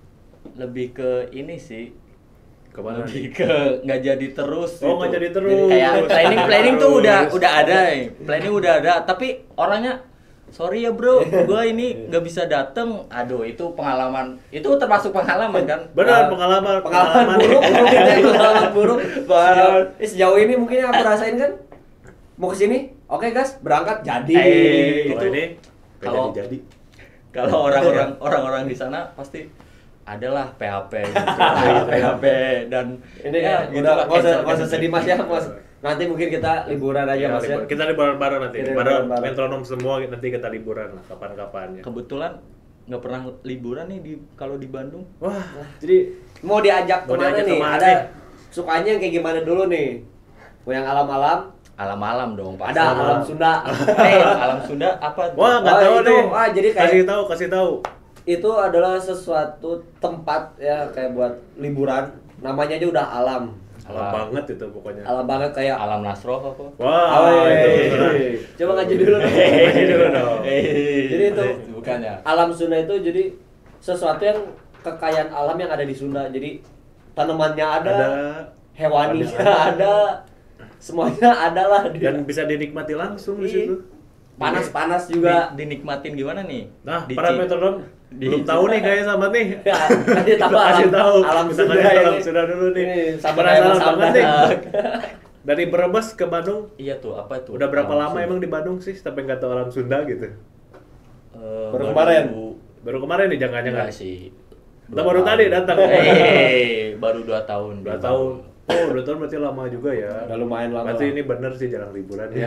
lebih ke ini sih, Kemana lebih nih? ke nggak jadi terus. Oh, gitu. nggak jadi terus. Kayak planning planning tuh Terus. udah udah ada, nih. Planning udah ada, tapi orangnya sorry ya bro, gua ini nggak bisa dateng. Aduh, itu pengalaman, itu termasuk pengalaman kan? Benar, Wah, pengalaman Pengalaman buruk, buruk ini pengalaman buruk. Bang. Sejauh, eh, sejauh ini mungkin yang aku rasain kan mau kesini, oke gas, berangkat jadi. Eh, Kalau itu ini nggak kalau- jadi-jadi. Kalau orang-orang orang-orang di sana pasti adalah P H P gitu. P H P dan Ini ya, ya, gitu udah lah, nggak usah cancel, nggak usah cancel. sedih mas ya mas. Nanti mungkin kita liburan aja Ya, mas ya. liburan. Kita liburan bareng nanti. Kita Bareng liburan bareng. metronom semua nanti kita liburan lah kapan-kapan ya. Kebetulan nggak pernah liburan nih di kalau di Bandung. Wah, jadi Mau diajak Mau kemana diajak nih? kemana Ada nih? sukanya yang kayak gimana dulu nih? Mau yang alam-alam? Alam-alam dong pasti. Ada alam Sunda. Eh, alam Sunda apa? wah nggak Oh, tahu itu, nih. ah, jadi kayak- kasih tahu, kasih tahu. Itu adalah sesuatu tempat ya kayak buat liburan. Namanya aja udah alam. Alam Alam. banget itu pokoknya. Alam banget kayak Alam Nasroh apa? Wah, Awey. itu. Coba ngaji dulu dong. Ngaji dulu dong. Jadi itu bukan ya. alam Sunda itu jadi sesuatu yang kekayaan alam yang ada di Sunda. Jadi tanamannya ada, Ada hewaninya ada. ada, semuanya ada lah. di- dan bisa dinikmati langsung di Iya. situ. Panas-panas juga. Di- dinikmatin gimana nih? Nah, Di- para metronom di- belum tahu nih kayaknya sama nih. Ya, kasih tahu Kasih alam, tahu. alam Kita Sunda kasih ini. alam Sunda dulu nih. Ini sama Penasaran kayak Mas banget nih. Hamdan. dari Brebes ke Bandung Iya tuh, apa itu? udah berapa Alam lama Sunda. emang di Bandung sih sampai nggak tahu alam Sunda gitu? Eh, Baru kemarin? Baru kemarin nih jangan-jangan. Enggak sih. Kita baru tadi datang. Eh, baru dua tahun. Dua di tahun. Bandung. Oh, dua tahun berarti lama juga ya. Udah lumayan lama. Berarti ini bener sih jarang liburan ya.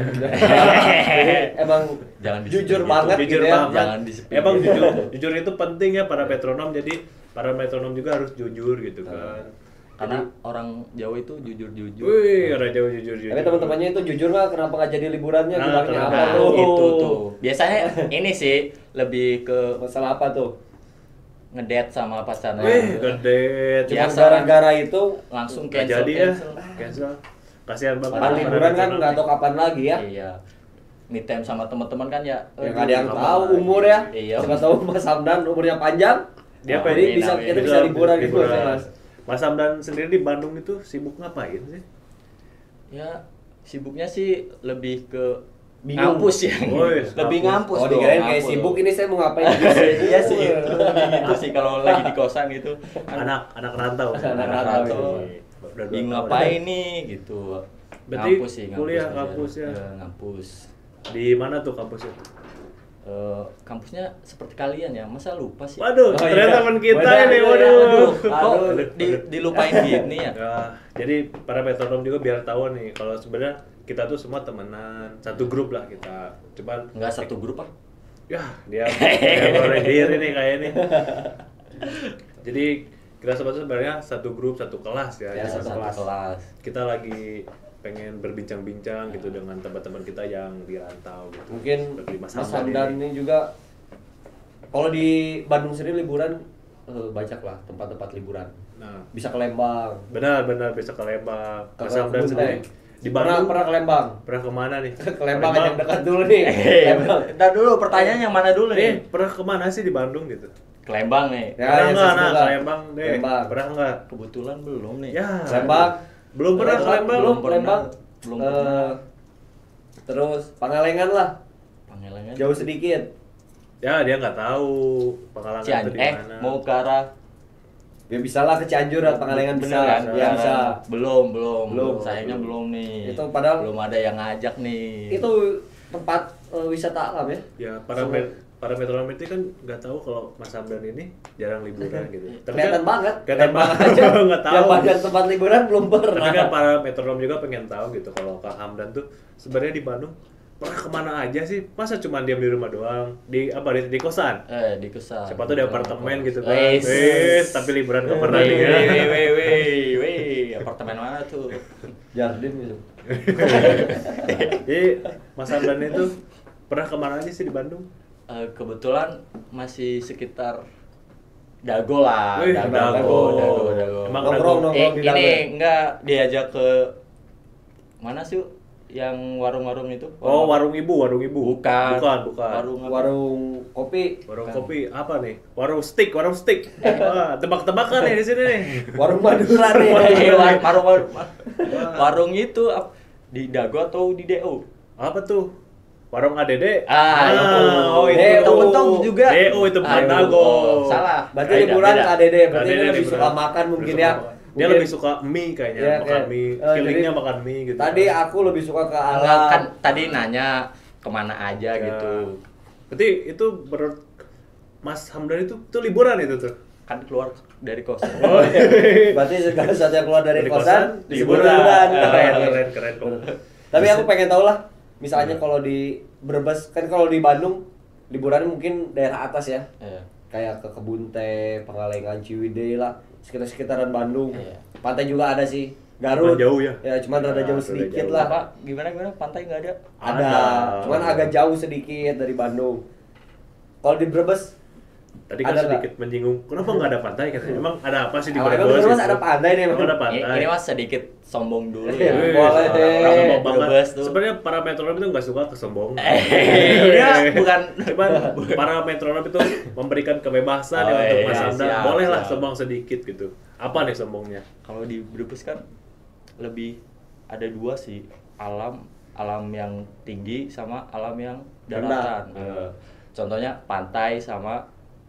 Emang Jangan jujur disebut banget Jujur gitu ya. banget. Jangan disepil. Emang jujur, jujur itu penting ya para metronom. Jadi para metronom juga harus jujur gitu kan. Karena orang Jawa itu jujur-jujur. Wih, raja jujur jujur. Tapi teman-temannya itu jujur nggak kenapa nggak jadi liburannya? Nah, Bilangnya kenapa? apa Nah, tuh? itu tuh. Biasanya ini sih lebih ke Masalah apa tuh? ngedate sama pacarnya. Wih, gede. Cuma Biasa. gara-gara itu Langsung Nggak cancel jadi ya. cancel. Cancel. Kasihan banget. Padahal para liburan kan metronom nggak nih. tahu kapan lagi ya. Iya. Me time sama teman-teman kan ya. Ya aduh, nggak ada yang apa tahu lagi. umur ya. Iya. Siapa tahu Mas Hamdan umurnya panjang. Dia Oh, Jadi amin, bisa amin. kita bisa liburan gitu Mas. Mas Hamdan sendiri di Bandung itu sibuk ngapain sih? Ya sibuknya sih lebih ke Bingung. ngampus ya. Woi, lebih ngampus. Oh, dong, dikirain kayak ngampus. sibuk ini saya mau ngapain? Iya sih, itu lebih gitu sih kalau lagi di kosan gitu. Anak anak rantau. Anak Anak rantau. rantau. Udah dua Bingung tahun. ngapain nih gitu. Berarti ngampus sih, ngampus kuliah, aja. ngampus ya? Iya, ngampus. Di mana tuh kampusnya? Eh, kampusnya seperti kalian ya, masa lupa sih? Waduh, Oh, ternyata iya. teman kita Waduh, ini, iya, waduh. Aduh, kok Aduh. di, dilupain gini ya? Ya, jadi para metronom juga biar tahu nih kalau sebenarnya kita tuh semua temenan, satu grup lah kita. Cuman Enggak satu grup ah. ya dia dia boleh diri nih kayak ini. Jadi kita semua tuh sebenarnya satu grup, satu kelas ya. Ya, Kita satu Satu kelas. Kita lagi pengen berbincang-bincang gitu dengan teman-teman kita yang di rantau gitu. Mungkin Seperti Mas Mas Hamdan Hamdan ini. ini juga kalau di Bandung sendiri liburan eh, banyak lah tempat-tempat liburan. Nah, Bisa ke Lembang. benar-benar bisa ke Lembang. Ke Mas Hamdan Kebun sendiri Teh. di Pernah Bandung pernah ke Lembang. pernah kemana nih? Ke Lembang aja yang dekat dulu nih. Eh, Lembang. bentar dulu pertanyaan yang mana dulu Eh, nih? pernah kemana sih di Bandung gitu? Ke Lembang nih. Ya, pernah yang nggak? Nah, sesudah. ke Lembang deh. Lembang. Pernah nggak? Kebetulan belum nih. Ya. Lembang. Belum pernah ke Lembang. Belum Belum Lembang. pernah. Belum Eh, pernah. Terus Pangalengan lah. Pangalengan. Jauh sedikit. Ya, dia nggak tahu pengalaman itu Cian, di eh mana. mau ke arah Ya bisa lah ke Cianjur atau Pangalengan bisa. bener kan? Ya Ke bisa. arah- Belum, belum, Belum. Sayangnya belum nih. Itu padahal- belum ada yang ngajak nih. Itu tempat eh, wisata alam ya. Ya, para Semua. met- para metronom itu kan nggak tahu kalau Mas Hamdan ini jarang liburan gitu. Kelihatan kan- banget. Kelihatan Lembang banget. aja. Nggak tahu. Yang banyak tempat liburan belum Tapi pernah. kan para metronom juga pengen tahu gitu kalau Kak Hamdan tuh sebenarnya di Bandung pernah kemana aja sih? Masa cuma diam di rumah doang? Di apa di, di kosan? Eh, di kosan. Siapa tuh di apartemen gitu kan? Wes. Wes, tapi liburan nggak pernah Weh, nih. weh, weh, weh, weh, weh. Apartemen mana tuh? Jardin gitu. Jadi Mas Hamdan itu pernah kemana aja sih di Bandung? Eh, kebetulan masih sekitar Dago lah, Wih, Dago, Dago. Dago, Dago. Emang Nongkrong, Dago. nongkrong Eh, di ini Dago. enggak diajak ke mana sih? Yang warung-warung itu? Oh, warung ibu, warung ibu. Bukan. Bukan, bukan. Warung apa? Warung kopi, Warung Bukan. kopi apa nih? Warung steak, warung steak. Wah, tebak-tebakan nih di sini nih. warung Madura nih. Eh, war- warung, warung, warung itu ap- di Dago atau di D O? Apa tuh? Warung A D D? Ah, itu. oh itu. Mentong-mentong juga. D O itu bukan Aduh, Dago. oh, salah. Berarti Beda, liburan beda. ke A D D, berarti A D D dia lebih liburan. suka makan mungkin ya. Dia Mungkin- lebih suka mie kayaknya, Iya, makan kayak- mie. eh, Feelingnya jadi- makan mie gitu. Tadi aku lebih suka ke Enggak, alam. kan tadi nanya kemana aja Ya. gitu. Berarti itu menurut Mas Hamdan itu tuh liburan itu tuh. Kan keluar dari kos. Oh, Berarti segala sesuatu yang keluar dari Dari kosan disebut liburan. liburan. Keren, keren, keren kok. Tapi aku pengen tahu lah, misalnya kalau di Brebes, kan kalau di Bandung liburan mungkin daerah atas ya. Iya. Kayak ke Kebun Teh, Pangalengan, Ciwidey lah, sekitar-sekitaran Bandung. Iya. Pantai juga ada sih. Garut. Cuman jauh ya? Ya, cuman rada Ya, jauh rada sedikit jauh. lah. Apa gimana gimana pantai nggak ada? Ada, Ada. cuman agak jauh sedikit dari Bandung. Kalau di Brebes, Tadi kan Ada sedikit menyinggung, kenapa nggak ada pantai katanya? Emang ada apa sih di Emang di Brebes? Brebes gitu? ada pantai nih, Emang emang. ada Ini, pantai. ini mas sedikit sombong dulu Iya, ya. Wih, boleh deh. orang sombong banget. Brebes tuh. Sebenarnya para metronom itu nggak suka kesombongan. Eh, ini bukan Cuman para metronom itu memberikan kebebasan ya Oh, untuk iya, Mas Hamdan. siap, Boleh lah siap. sombong sedikit gitu. Apa nih sombongnya? kalau di Brebes kan lebih ada dua sih, alam alam yang tinggi sama alam yang daratan. Rendah. Eh, contohnya pantai sama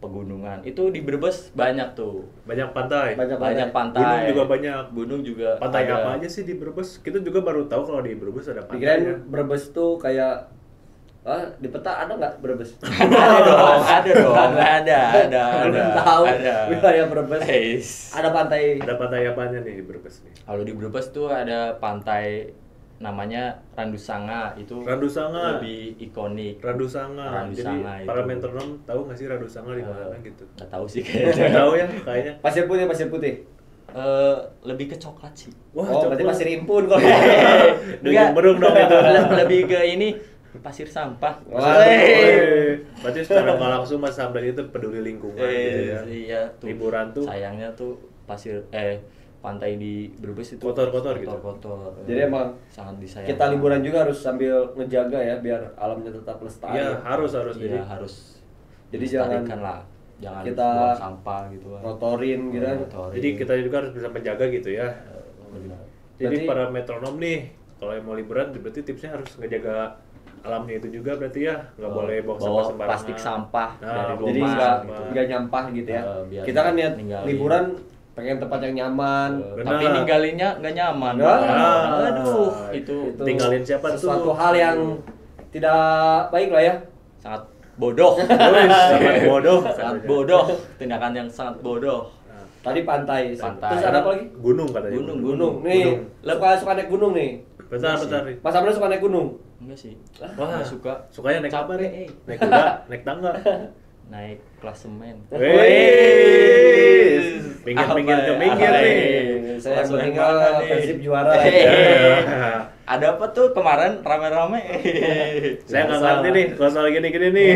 pegunungan. Itu di Brebes banyak tuh. Banyak pantai. Banyak Banyak pantai. pantai. Gunung juga banyak. Gunung juga Pantai ada. apa aja sih di Brebes? Kita juga baru tahu kalau di Brebes ada pantai. Dikirain Ya. Brebes tuh kayak ah di peta ada nggak Brebes? Ada dong, ada dong. Ada, ada, ada. Belum tahu Ada. wilayah Brebes. Eis. Ada pantai. Ada pantai apanya nih di Brebes nih? Kalau di Brebes tuh ada pantai namanya Randu Sanga, itu Randu Sanga. lebih ikonik. Randu Sanga. Randu Jadi Sanga para itu. metronom tahu nggak sih Randu Sanga di mana Eh, gitu? Nggak tahu sih Nggak kayaknya. tahu ya kayaknya. Pasir putih, pasir putih. Eh, lebih ke coklat sih. Wah, Oh, berarti coklat. pasir impun kalau. Enggak. berung dong itu. Le- lebih ke ini pasir sampah. Wah. Eh, Berarti secara nggak langsung Mas Hamdan itu peduli lingkungan gitu ya. iya tuh. Liburan tuh Sayangnya tuh pasir eh pantai di Brebes itu Kotor-kotor gitu? Kotor-kotor. Jadi Eh, emang sangat disayangkan. Kita liburan juga harus sambil ngejaga ya biar alamnya tetap lestari. Iya, harus harus Iya, jadi harus. Jadi dilestarikan jangan lah. Jangan kita buang sampah gitu kan. ngotorin gitu kan. Ngotorin. jadi kita juga harus bisa menjaga gitu ya. Benar. Jadi Berarti- para metronom nih, kalau yang mau liburan berarti tipsnya harus ngejaga alamnya itu juga berarti ya, nggak Oh, boleh buang bawa sampah sembarangan. plastik sampah Nah, dari bawa Jadi rumah nggak gitu. nggak nyampah gitu ya. Eh, biar Kita kan niat ninggalin. liburan pengen tempat yang nyaman. Eh, Benar. tapi ninggalinnya nggak nyaman. Nah. Aduh, itu, Itu Tinggalin siapa tuh? sesuatu hal yang tidak baik lah ya. sangat bodoh. Wih, sangat bodoh. sangat bodoh. Tindakan yang sangat bodoh. Tadi pantai. Pantai. Terus ada apa lagi? Gunung katanya. Gunung, Gunung. Nih, Gunung. suka suka naik gunung nih. Bentar, bentar nih. Mas Amran suka naik gunung. Enggak sih. Wah, Nggak suka. Sukanya naik apa Capek, nih? eh. Naik kuda, naik tangga. Naik klasemen. Wih, minggir-minggir ke Apa ya? minggir Apa nih. ya? Saya yang Klasemen penting mana nih? Persib juara. Eh. Ada apa tuh kemarin rame-rame? Saya nggak ngerti nih, kalau soal gini-gini nih.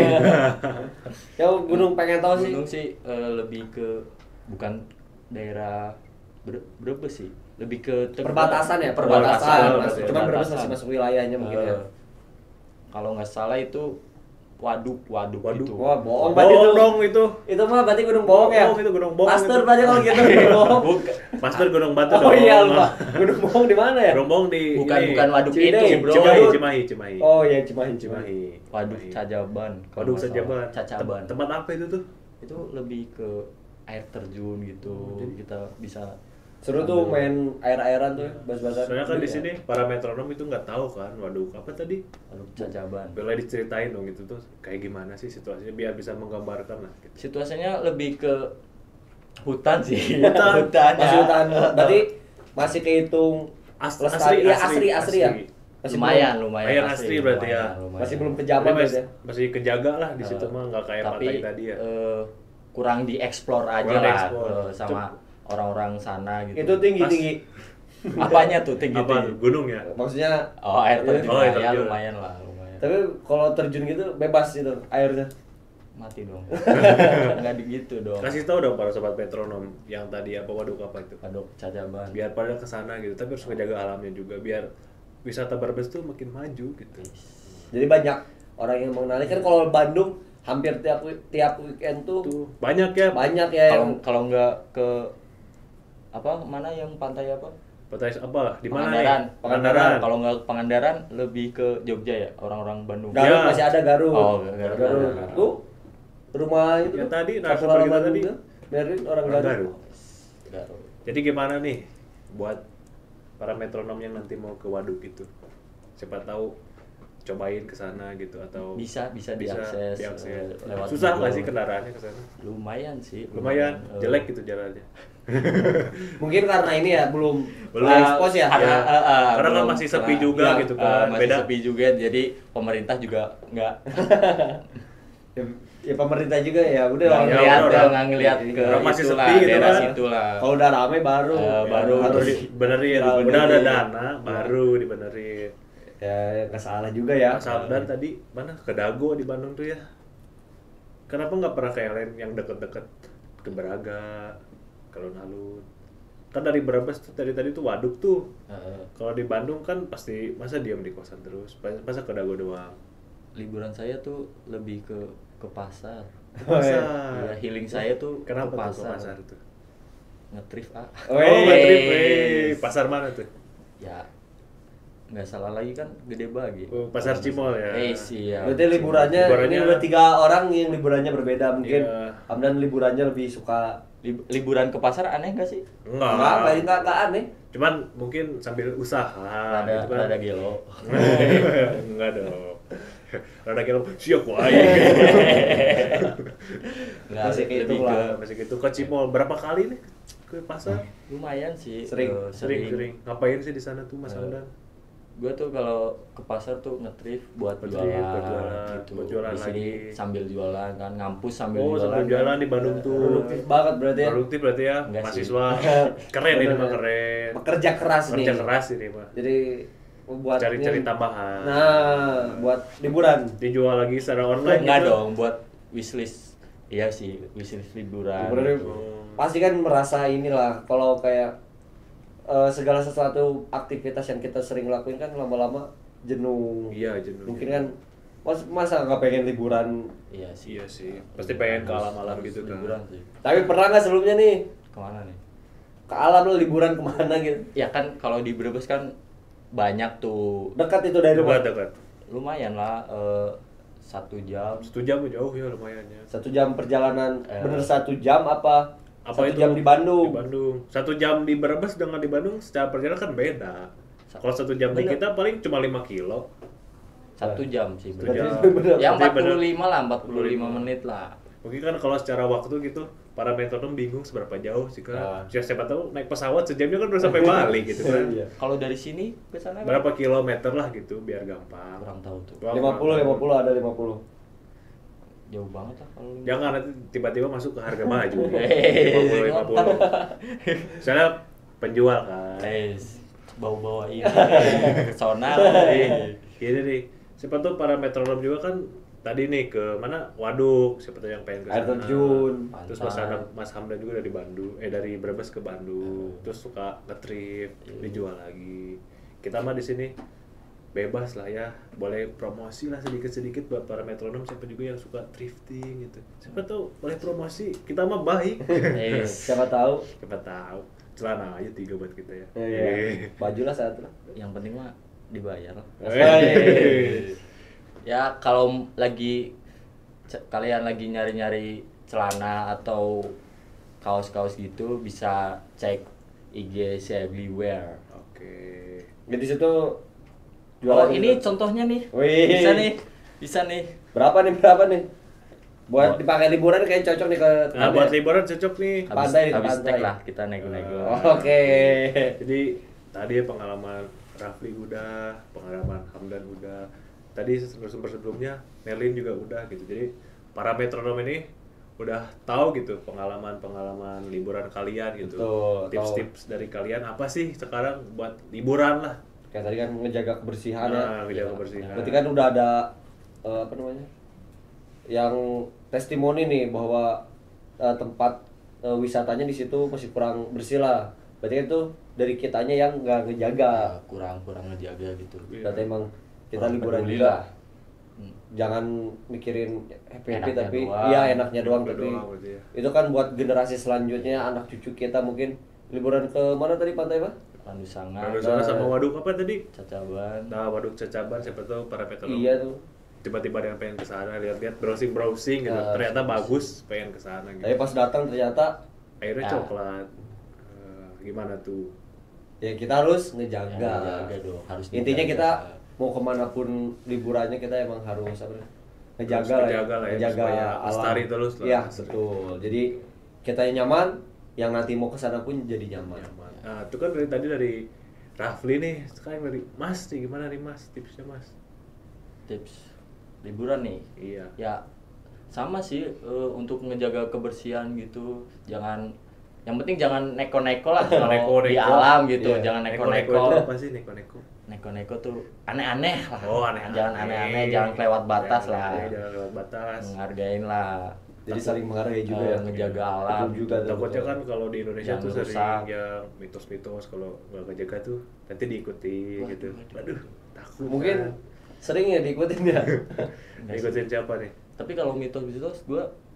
Ya gunung pengen tahu sih. Gunung sih eh, lebih ke bukan daerah Bre- Brebes sih, lebih ke Tegal. Perbatasan ya, Perbatasan, perbatasan. perbatasan. Cuman Brebes masih masuk wilayahnya mungkin ya. Eh, Kalau nggak salah itu waduk, waduk, Waduk. itu. Wah, bohong berarti Bohong itu. dong itu. Itu mah berarti gunung bohong ya. Bohong itu, gunung bohong Pasteur itu. berarti kalau gitu bohong. Bukan, Master Gunung Batu Oh dong. iya lupa. Gunung bohong di mana ya? Gunung Bohong di bukan, ini. bukan waduk Ciwidey, itu, bro. Cimahi, Cimahi, Cimahi. Oh iya Cimahi, Cimahi. Cimahi. Waduk Cimahi. Cajaban. kalau Waduk nggak salah. Cajaban. Cacaban. Tem- Tempat apa itu tuh? Itu lebih ke air terjun gitu. Kita bisa Seru tuh main air-airan tuh, bas-basan. Soalnya kan di Iya. sini para metronom itu nggak tahu kan waduk apa tadi. Waduk Cajaban. Boleh diceritain dong itu tuh kayak gimana sih situasinya biar bisa menggambarkan lah. Gitu. Situasinya lebih ke hutan sih. Hutan. Hutan. Masih ya. hutan. Berarti masih kehitung As- lestari. asri, Iya, asri, asri, asri ya. asri. Masih lumayan, belum- lumayan. Lumayan asli berarti ya. lumayan. Masih belum Tapi kejaman masih, berarti ya. masih kejaga lah di situ Eh, mah nggak kayak tapi pantai tadi ya. eh, kurang dieksplor aja Kurang lah dieksplor. eh, sama orang-orang sana gitu. Itu tinggi-tinggi. Apanya tuh tinggi Apa tinggi? gunung ya? Maksudnya Oh air terjun, Oh, air ya terjun. lumayan lah, lumayan. tapi kalau terjun gitu bebas itu airnya. Mati dong. Nggak gitu dong. Kasih tahu dong para sobat metronom yang tadi apa waduk apa itu. Waduk Cajaban. Biar pada kesana gitu, tapi harus ngejaga alamnya juga biar wisata Brebes tuh makin maju gitu. Jadi banyak orang yang mengenali kan kalau Bandung hampir tiap tiap weekend tuh Tuh banyak ya. banyak ya Kalau yang kalau nggak ke apa mana yang pantai apa? Pantai apa? Di mana Pangandaran. nih? Pangandaran. Kalau nggak Pangandaran lebih ke Jogja ya orang-orang Bandung. Garut Ya. masih ada Garut. Oh, Garut. Garut. Garut. Tuh rumah itu Yang tuh, tadi, Sakura narasumber kita Bandung tadi. tuh, Merin orang Orang Garut. Garut. Garut. Jadi gimana nih buat para metronom yang nanti mau ke waduk itu? Siapa tahu cobain ke sana gitu atau Bisa bisa diakses, diakses. eh, lewat Susah nggak Google. sih kendaraannya ke sana? Lumayan sih. Lumayan Eh, jelek gitu jalannya. Mungkin karena ini ya belum Belum. expose ya. Karena, Ya. eh, eh, Karena kan belum- masih sepi karena- juga iya, gitu eh, kan. masih Beda. sepi juga, jadi pemerintah juga nggak ya, ya pemerintah juga ya udah nggak orang ya, ngeliat, udah, ya, udah. nggak ngeliat ke Orang masih itulah, sepi gitu daerah kan. situ lah. kalau udah rame baru Eh, baru harus di- dibenerin. Baru Udah ada di- dana, baru dibenerin. ya nggak salah juga ya. Mas Hamdan tadi mana ke Dago di Bandung tuh ya? Kenapa nggak pernah ke yang lain yang deket-deket ke Braga, ke alun-alun? Kan dari Brebes tuh tadi tadi tuh waduk tuh. Eh, Kalau di Bandung kan pasti masa diam di kosan terus, masa ke Dago doang. liburan saya tuh lebih ke ke pasar. Masa? Ya, healing saya tuh Kenapa ke tuh pasar. ke pasar tuh? Ngetrip ah. Oh, Weh. nge-trip, weh. Pasar mana tuh? Ya nggak salah lagi kan gede bagi. Oh, Pasar Cimol ya. Eh siap. Berarti liburannya, Liburannya- ini udah tiga orang yang liburannya berbeda. Mungkin Iya. Hamdan liburannya lebih suka Lib- liburan ke pasar aneh nggak sih? Enggak. enggak, enggak, enggak, enggak aneh. Cuman mungkin sambil usaha Ada gitu kan. ada gelo. Enggak dong. Rada kira siap wae. Nggak, Masih kayak lebih itu ke lah. Masih gitu ke Cimol berapa kali nih ke pasar? lumayan sih. Sering, eh, Sering sering. Ngapain sih di sana tuh Mas Eh, Hamdan? Gue tuh kalau ke pasar tuh nge-thrift buat Buat jualan, thrift, buat jualan, gitu. buat jualan Di sini lagi. sambil jualan kan, ngampus sambil Oh, jualan. sambil jalan di Bandung tuh. Produktif banget berarti ya. Produktif berarti ya, Enggak sih. mahasiswa. Keren ini mah keren. Bekerja keras nih. Kerja keras ini mah. Jadi buat Cari-cari ini- tambahan. Nah, buat liburan. Dijual lagi secara online Enggak gitu. dong, buat wishlist. Iya sih, wishlist liburan. Liburan gitu. pasti kan merasa inilah kalau kayak eh, segala sesuatu aktivitas yang kita sering lakuin kan lama-lama jenuh. Iya, jenuh. Mungkin kan mas, masa nggak pengen liburan. Iya sih. Iya sih. Pasti pengen ke alam-alam Harus gitu kan. liburan sih. Tapi pernah nggak sebelumnya nih Kemana nih? ke alam lo liburan kemana gitu? Ya kan kalau di Brebes kan banyak tuh, Dekat itu dari rumah. Dekat dekat. lumayan lah, eh, satu jam. Satu jam jauh ya lumayan ya. Satu jam perjalanan, Eh. bener satu jam apa? Apa satu itu? jam di Bandung. Di Bandung. Satu jam di Brebes dengan di Bandung secara perjalanan kan beda. Kalau satu jam di Bener. kita paling cuma lima kilo. Satu jam sih. Satu bener. jam. Bener. Ya Berarti empat puluh lima lah, empat puluh lima bener. menit lah. Mungkin kan kalau secara waktu gitu para metronom bingung seberapa jauh sih kan. Ah. Ya, siapa tahu naik pesawat sejamnya kan udah sampai Bali gitu kan. Iya. Kalau dari sini ke sana kan Berapa kilometer lah gitu biar gampang. kurang tahu tuh. Wah, lima puluh, kurang lima tahu. puluh ada lima puluh. Jauh banget lah kalau lu- Jangan nanti tiba-tiba masuk ke harga baju. Hei, lima puluh lima puluh. Soalnya penjual kan. Eh, bau-bau ini. Pesona. eh. Gini nih, siapa tuh para metronom juga kan tadi nih ke mana Waduk, siapa tuh yang pengen ke Air sana. terjun. Terus Pantai. Mas Hamdan, Mas Hamdan juga dari Bandung, eh dari Brebes ke Bandung. Terus suka nge-trip, dijual lagi. Kita mah di sini bebas lah ya, boleh promosi lah sedikit-sedikit buat para metronom, siapa juga yang suka thrifting gitu. Siapa tahu boleh promosi, kita mah baik. Eh, Siapa tahu? Siapa tahu, celana aja tiga buat kita ya. Iya. Baju lah satu lah. yang penting mah dibayar. Eh. Ya kalau lagi c- kalian lagi nyari-nyari celana atau kaos-kaos gitu bisa cek I G Everywhere. Oke. Di situ Oh jualan ini gitu. contohnya nih. Wih. Bisa nih. Bisa nih. Berapa nih? Berapa nih? Buat dipakai liburan kayak cocok nih ke Nah, buat liburan cocok nih. Habis, Pantai nih, habis pantai. tag lah kita naik-naik dulu. Oh, Oke. Jadi tadi ya pengalaman Rafli udah, pengalaman Hamdan udah. Tadi sumber sebelumnya Merlin juga udah gitu. Jadi para metronom ini udah tahu gitu pengalaman-pengalaman liburan kalian gitu. Betul, Tips-tips dari kalian apa sih sekarang buat liburan lah. Kayak tadi kan ngejaga kebersihan Nah, ya. menjaga kebersihan. Berarti kan udah ada eh, apa namanya? Yang testimoni nih bahwa eh, tempat eh, wisatanya di situ masih kurang bersih lah. Berarti kan itu dari kitanya yang nggak ngejaga. Ya, kurang-kurang ngejaga gitu. Iya. Berarti emang kita Kurang liburan peduli juga. lah. Hmm. Jangan mikirin happy happy Enaknya tapi doang. iya enaknya doang Enaknya tapi doang berarti ya. itu kan buat generasi selanjutnya anak cucu kita mungkin liburan ke mana tadi pantai Pak? Pandu Sanga, Lalu sana sama waduk apa tadi? Cacaban. Nah, waduk Cacaban siapa tahu para metronom. Iya tuh. Tiba-tiba ada yang pengen ke sana, lihat-lihat browsing-browsing gitu. Nah, Ternyata bagus, pengen ke sana gitu. Tapi pas datang ternyata Airnya Ya. coklat. Eh, gimana tuh? ya kita harus Ya, ngejaga. ngejaga dong, harus Intinya dijaga. kita mau kemanapun liburannya kita emang harus apa? Ngejaga Harus lah, ngejaga lah ya, ngejaga supaya alam. lestari terus lah. Iya betul. Jadi kita yang nyaman, yang nanti mau kesana pun jadi nyaman. Nah, itu kan dari tadi dari Rafli nih, sekarang dari Mas nih, gimana nih Mas tipsnya Mas? Tips liburan nih. Iya. Ya sama sih eh, untuk ngejaga kebersihan gitu. Jangan yang penting jangan neko-neko lah kalau Neko-neko. di alam gitu. Iya. Jangan Neko-neko neko-neko. itu apa sih neko-neko? Neko-neko tuh aneh-aneh lah. Oh, aneh-aneh. Jangan aneh-aneh, jangan kelewat batas Jangan lah. aneh-aneh, Jangan kelewat batas. Menghargain lah. Jadi saling menghargai juga Eh, ya. ngejaga alam. Betul juga tuh. Takutnya kan kalau di Indonesia Jangan tuh sering rusak. yang mitos-mitos kalau nggak ngejaga tuh nanti diikuti Waduh, gitu. waduh. Aduh, takut. Mungkin sering ya diikutin ya. kan. Ikutin siapa nih? Tapi kalau mitos-mitos gue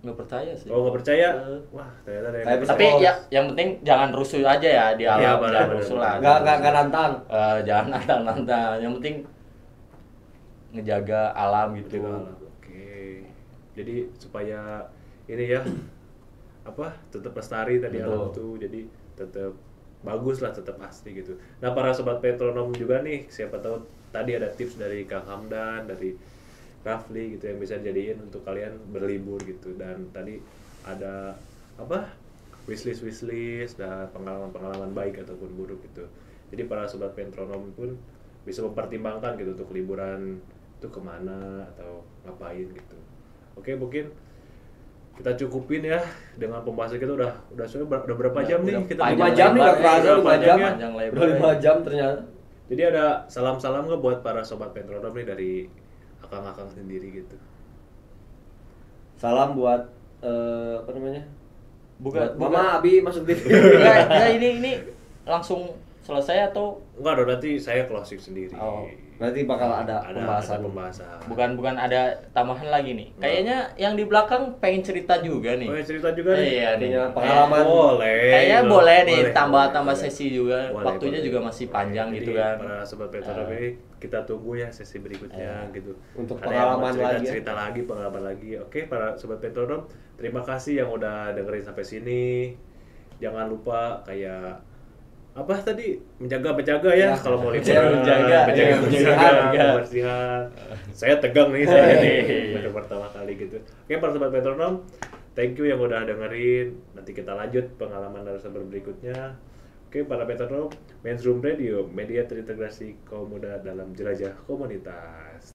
nggak percaya sih. Oh nggak percaya? Eh. Wah ternyata ada yang Kayak nggak Tapi Oh. ya yang penting jangan rusuh aja ya di alam, Iya, benar, jangan benar, rusuh benar. lah. Nggak nggak nggak nantang. Eh, jangan nantang-nantang. Yang penting ngejaga alam gitu. Jaga alam. Oke. Jadi supaya ini ya apa tetap lestari tadi Betul. alam tuh, jadi tetap bagus lah, tetap asli gitu. Nah para sobat metronom juga nih, siapa tahu tadi ada tips dari Kang Hamdan, dari Rafli gitu yang bisa jadiin untuk kalian berlibur gitu. Dan tadi ada apa wishlist wishlist dan pengalaman-pengalaman baik ataupun buruk gitu. Jadi para sobat metronom pun bisa mempertimbangkan gitu untuk liburan itu kemana atau ngapain gitu. Oke mungkin kita cukupin ya dengan pembahasan kita udah udah sudah ber- udah berapa Udah- jam nih udah kita panjang lima ngobrol? jam nih lebar nggak kerasa Udah lima panjang jam. ya. Panjang lebar. Udah lima jam ternyata. Jadi ada salam-salam nggak buat para sobat metronom nih dari akang-akang sendiri gitu. Salam buat eh, apa namanya? Bukan Buat Mama, Abi masuk T V. Enggak, enggak, ini ini langsung selesai atau Enggak dong, nanti saya closing sendiri. Oh, Berarti bakal ada, ada pembahasan. ada pembahasan. bukan bukan ada tambahan lagi nih? Kayaknya yang di belakang pengen cerita juga nih. Oh, ya cerita juga nih. Iya nih. Punya pengalaman. Boleh. Kayaknya boleh, boleh nih boleh, tambah-tambah boleh, sesi juga. boleh, Waktunya boleh. juga masih panjang Jadi, gitu kan. Para sobat metronom Ah. ini kita tunggu ya sesi berikutnya Ah. gitu. Untuk Ada yang mau pengalaman cerita, lagi ya. cerita lagi, pengalaman lagi. Oke, para sobat metronom, terima kasih yang udah dengerin sampai sini. Jangan lupa kayak apa tadi menjaga menjaga ya, Ya, kalau mau menjaga, liburan, menjaga, menjaga ya, menjaga menjaga. kebersihan. Saya tegang nih saya nih baru pertama kali gitu. Oke para sobat metronom, thank you yang udah dengerin. Nanti kita lanjut pengalaman narasumber berikutnya. Oke para metronom, Mainstream Radio, media terintegrasi kaum muda dalam jelajah komunitas.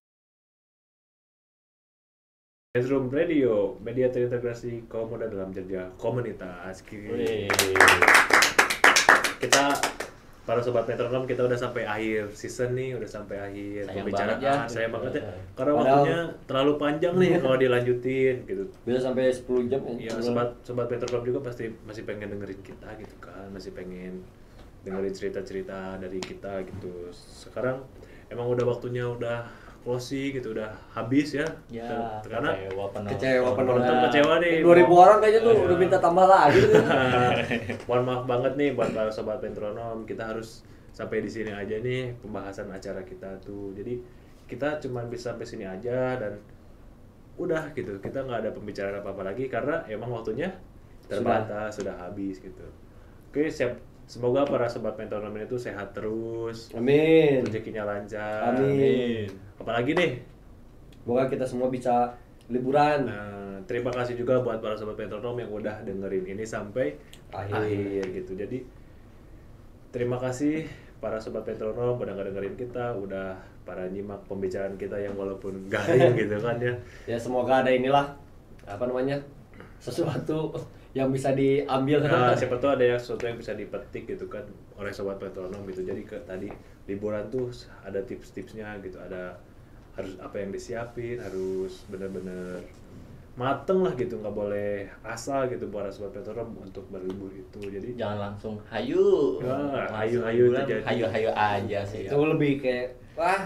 Mainstream Radio, media terintegrasi kaum muda dalam jelajah komunitas. Wih. Kita para sobat metronom kita udah sampai akhir season nih, udah sampai akhir Sayang pembicaraan. banget ya. Sayang banget ya. Karena Padahal- waktunya terlalu panjang nih kalau dilanjutin gitu. Bisa sampai sepuluh jam Ya sobat sobat metronom juga pasti masih pengen dengerin kita gitu kan, masih pengen dengerin cerita-cerita dari kita gitu. Sekarang emang udah waktunya udah closing gitu, udah habis ya. Ya, Ter- karena kecewa penonton. Kecewa penonton. penonton kecewa nih. dua ribu orang kayaknya tuh Iya. udah minta tambah lagi. Mohon maaf banget nih buat para sobat metronom, kita harus sampai di sini aja nih pembahasan acara kita tuh. Jadi kita cuma bisa sampai sini aja dan udah gitu. Kita nggak ada pembicaraan apa-apa lagi karena emang waktunya terbatas, sudah, habis gitu. Oke, siap. Semoga para sobat metronom itu sehat terus, Amin. rezekinya lancar. Amin. Apalagi nih? Semoga kita semua bisa liburan. Nah, terima kasih juga buat para sobat metronom yang udah dengerin ini sampai Akhir. akhir, gitu. Jadi terima kasih para sobat metronom udah dengerin kita, udah para nyimak pembicaraan kita yang walaupun garing gitu kan ya. Ya semoga ada inilah apa namanya sesuatu yang bisa diambil. Nah, siapa tahu ada yang sesuatu yang bisa dipetik gitu kan oleh sobat metronom gitu. Jadi ke tadi liburan tuh ada tips-tipsnya gitu, ada harus apa yang disiapin, harus benar-benar mateng lah gitu, nggak boleh asal gitu para sobat metronom untuk berlibur itu. Jadi Jangan langsung hayu. Ya, Langsung hayu-hayu liburan, itu jadi. hayu-hayu aja sih. Itu lebih kayak wah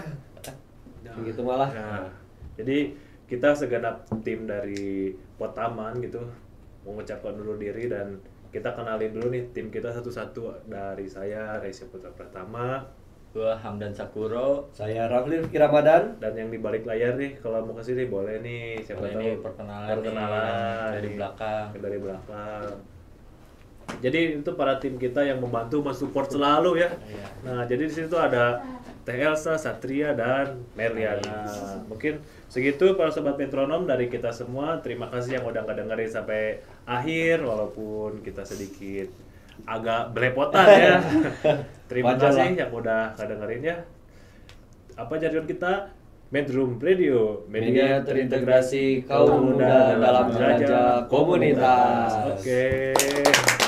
begitu malah. Nah, jadi kita segenap tim dari Potaman gitu mengucapkan dulu diri dan kita kenalin dulu nih tim kita satu-satu. Dari saya Reza Putra Pratama, Gua Hamdan Sakuro. Saya Rafli Rifki Ramadan. dan yang di balik layar nih kalau mau kesini boleh nih, siapa Boleh tahu nih perkenalan, perkenalan nih, dari nih, belakang. dari belakang. Jadi itu para tim kita yang membantu mensupport selalu ya. Iya. Nah, jadi di situ tuh ada Teh Elsa, Satria, dan Merliana. Mungkin segitu para sobat metronom dari kita semua. Terima kasih yang udah ngedengerin sampai akhir walaupun kita sedikit agak belepotan ya. Terima Wajar kasih lah. yang udah ngedengerin ya. Apa jargon kita? Mainstream Radio, Media terintegrasi kaum muda dalam jelajah komunitas. Oke.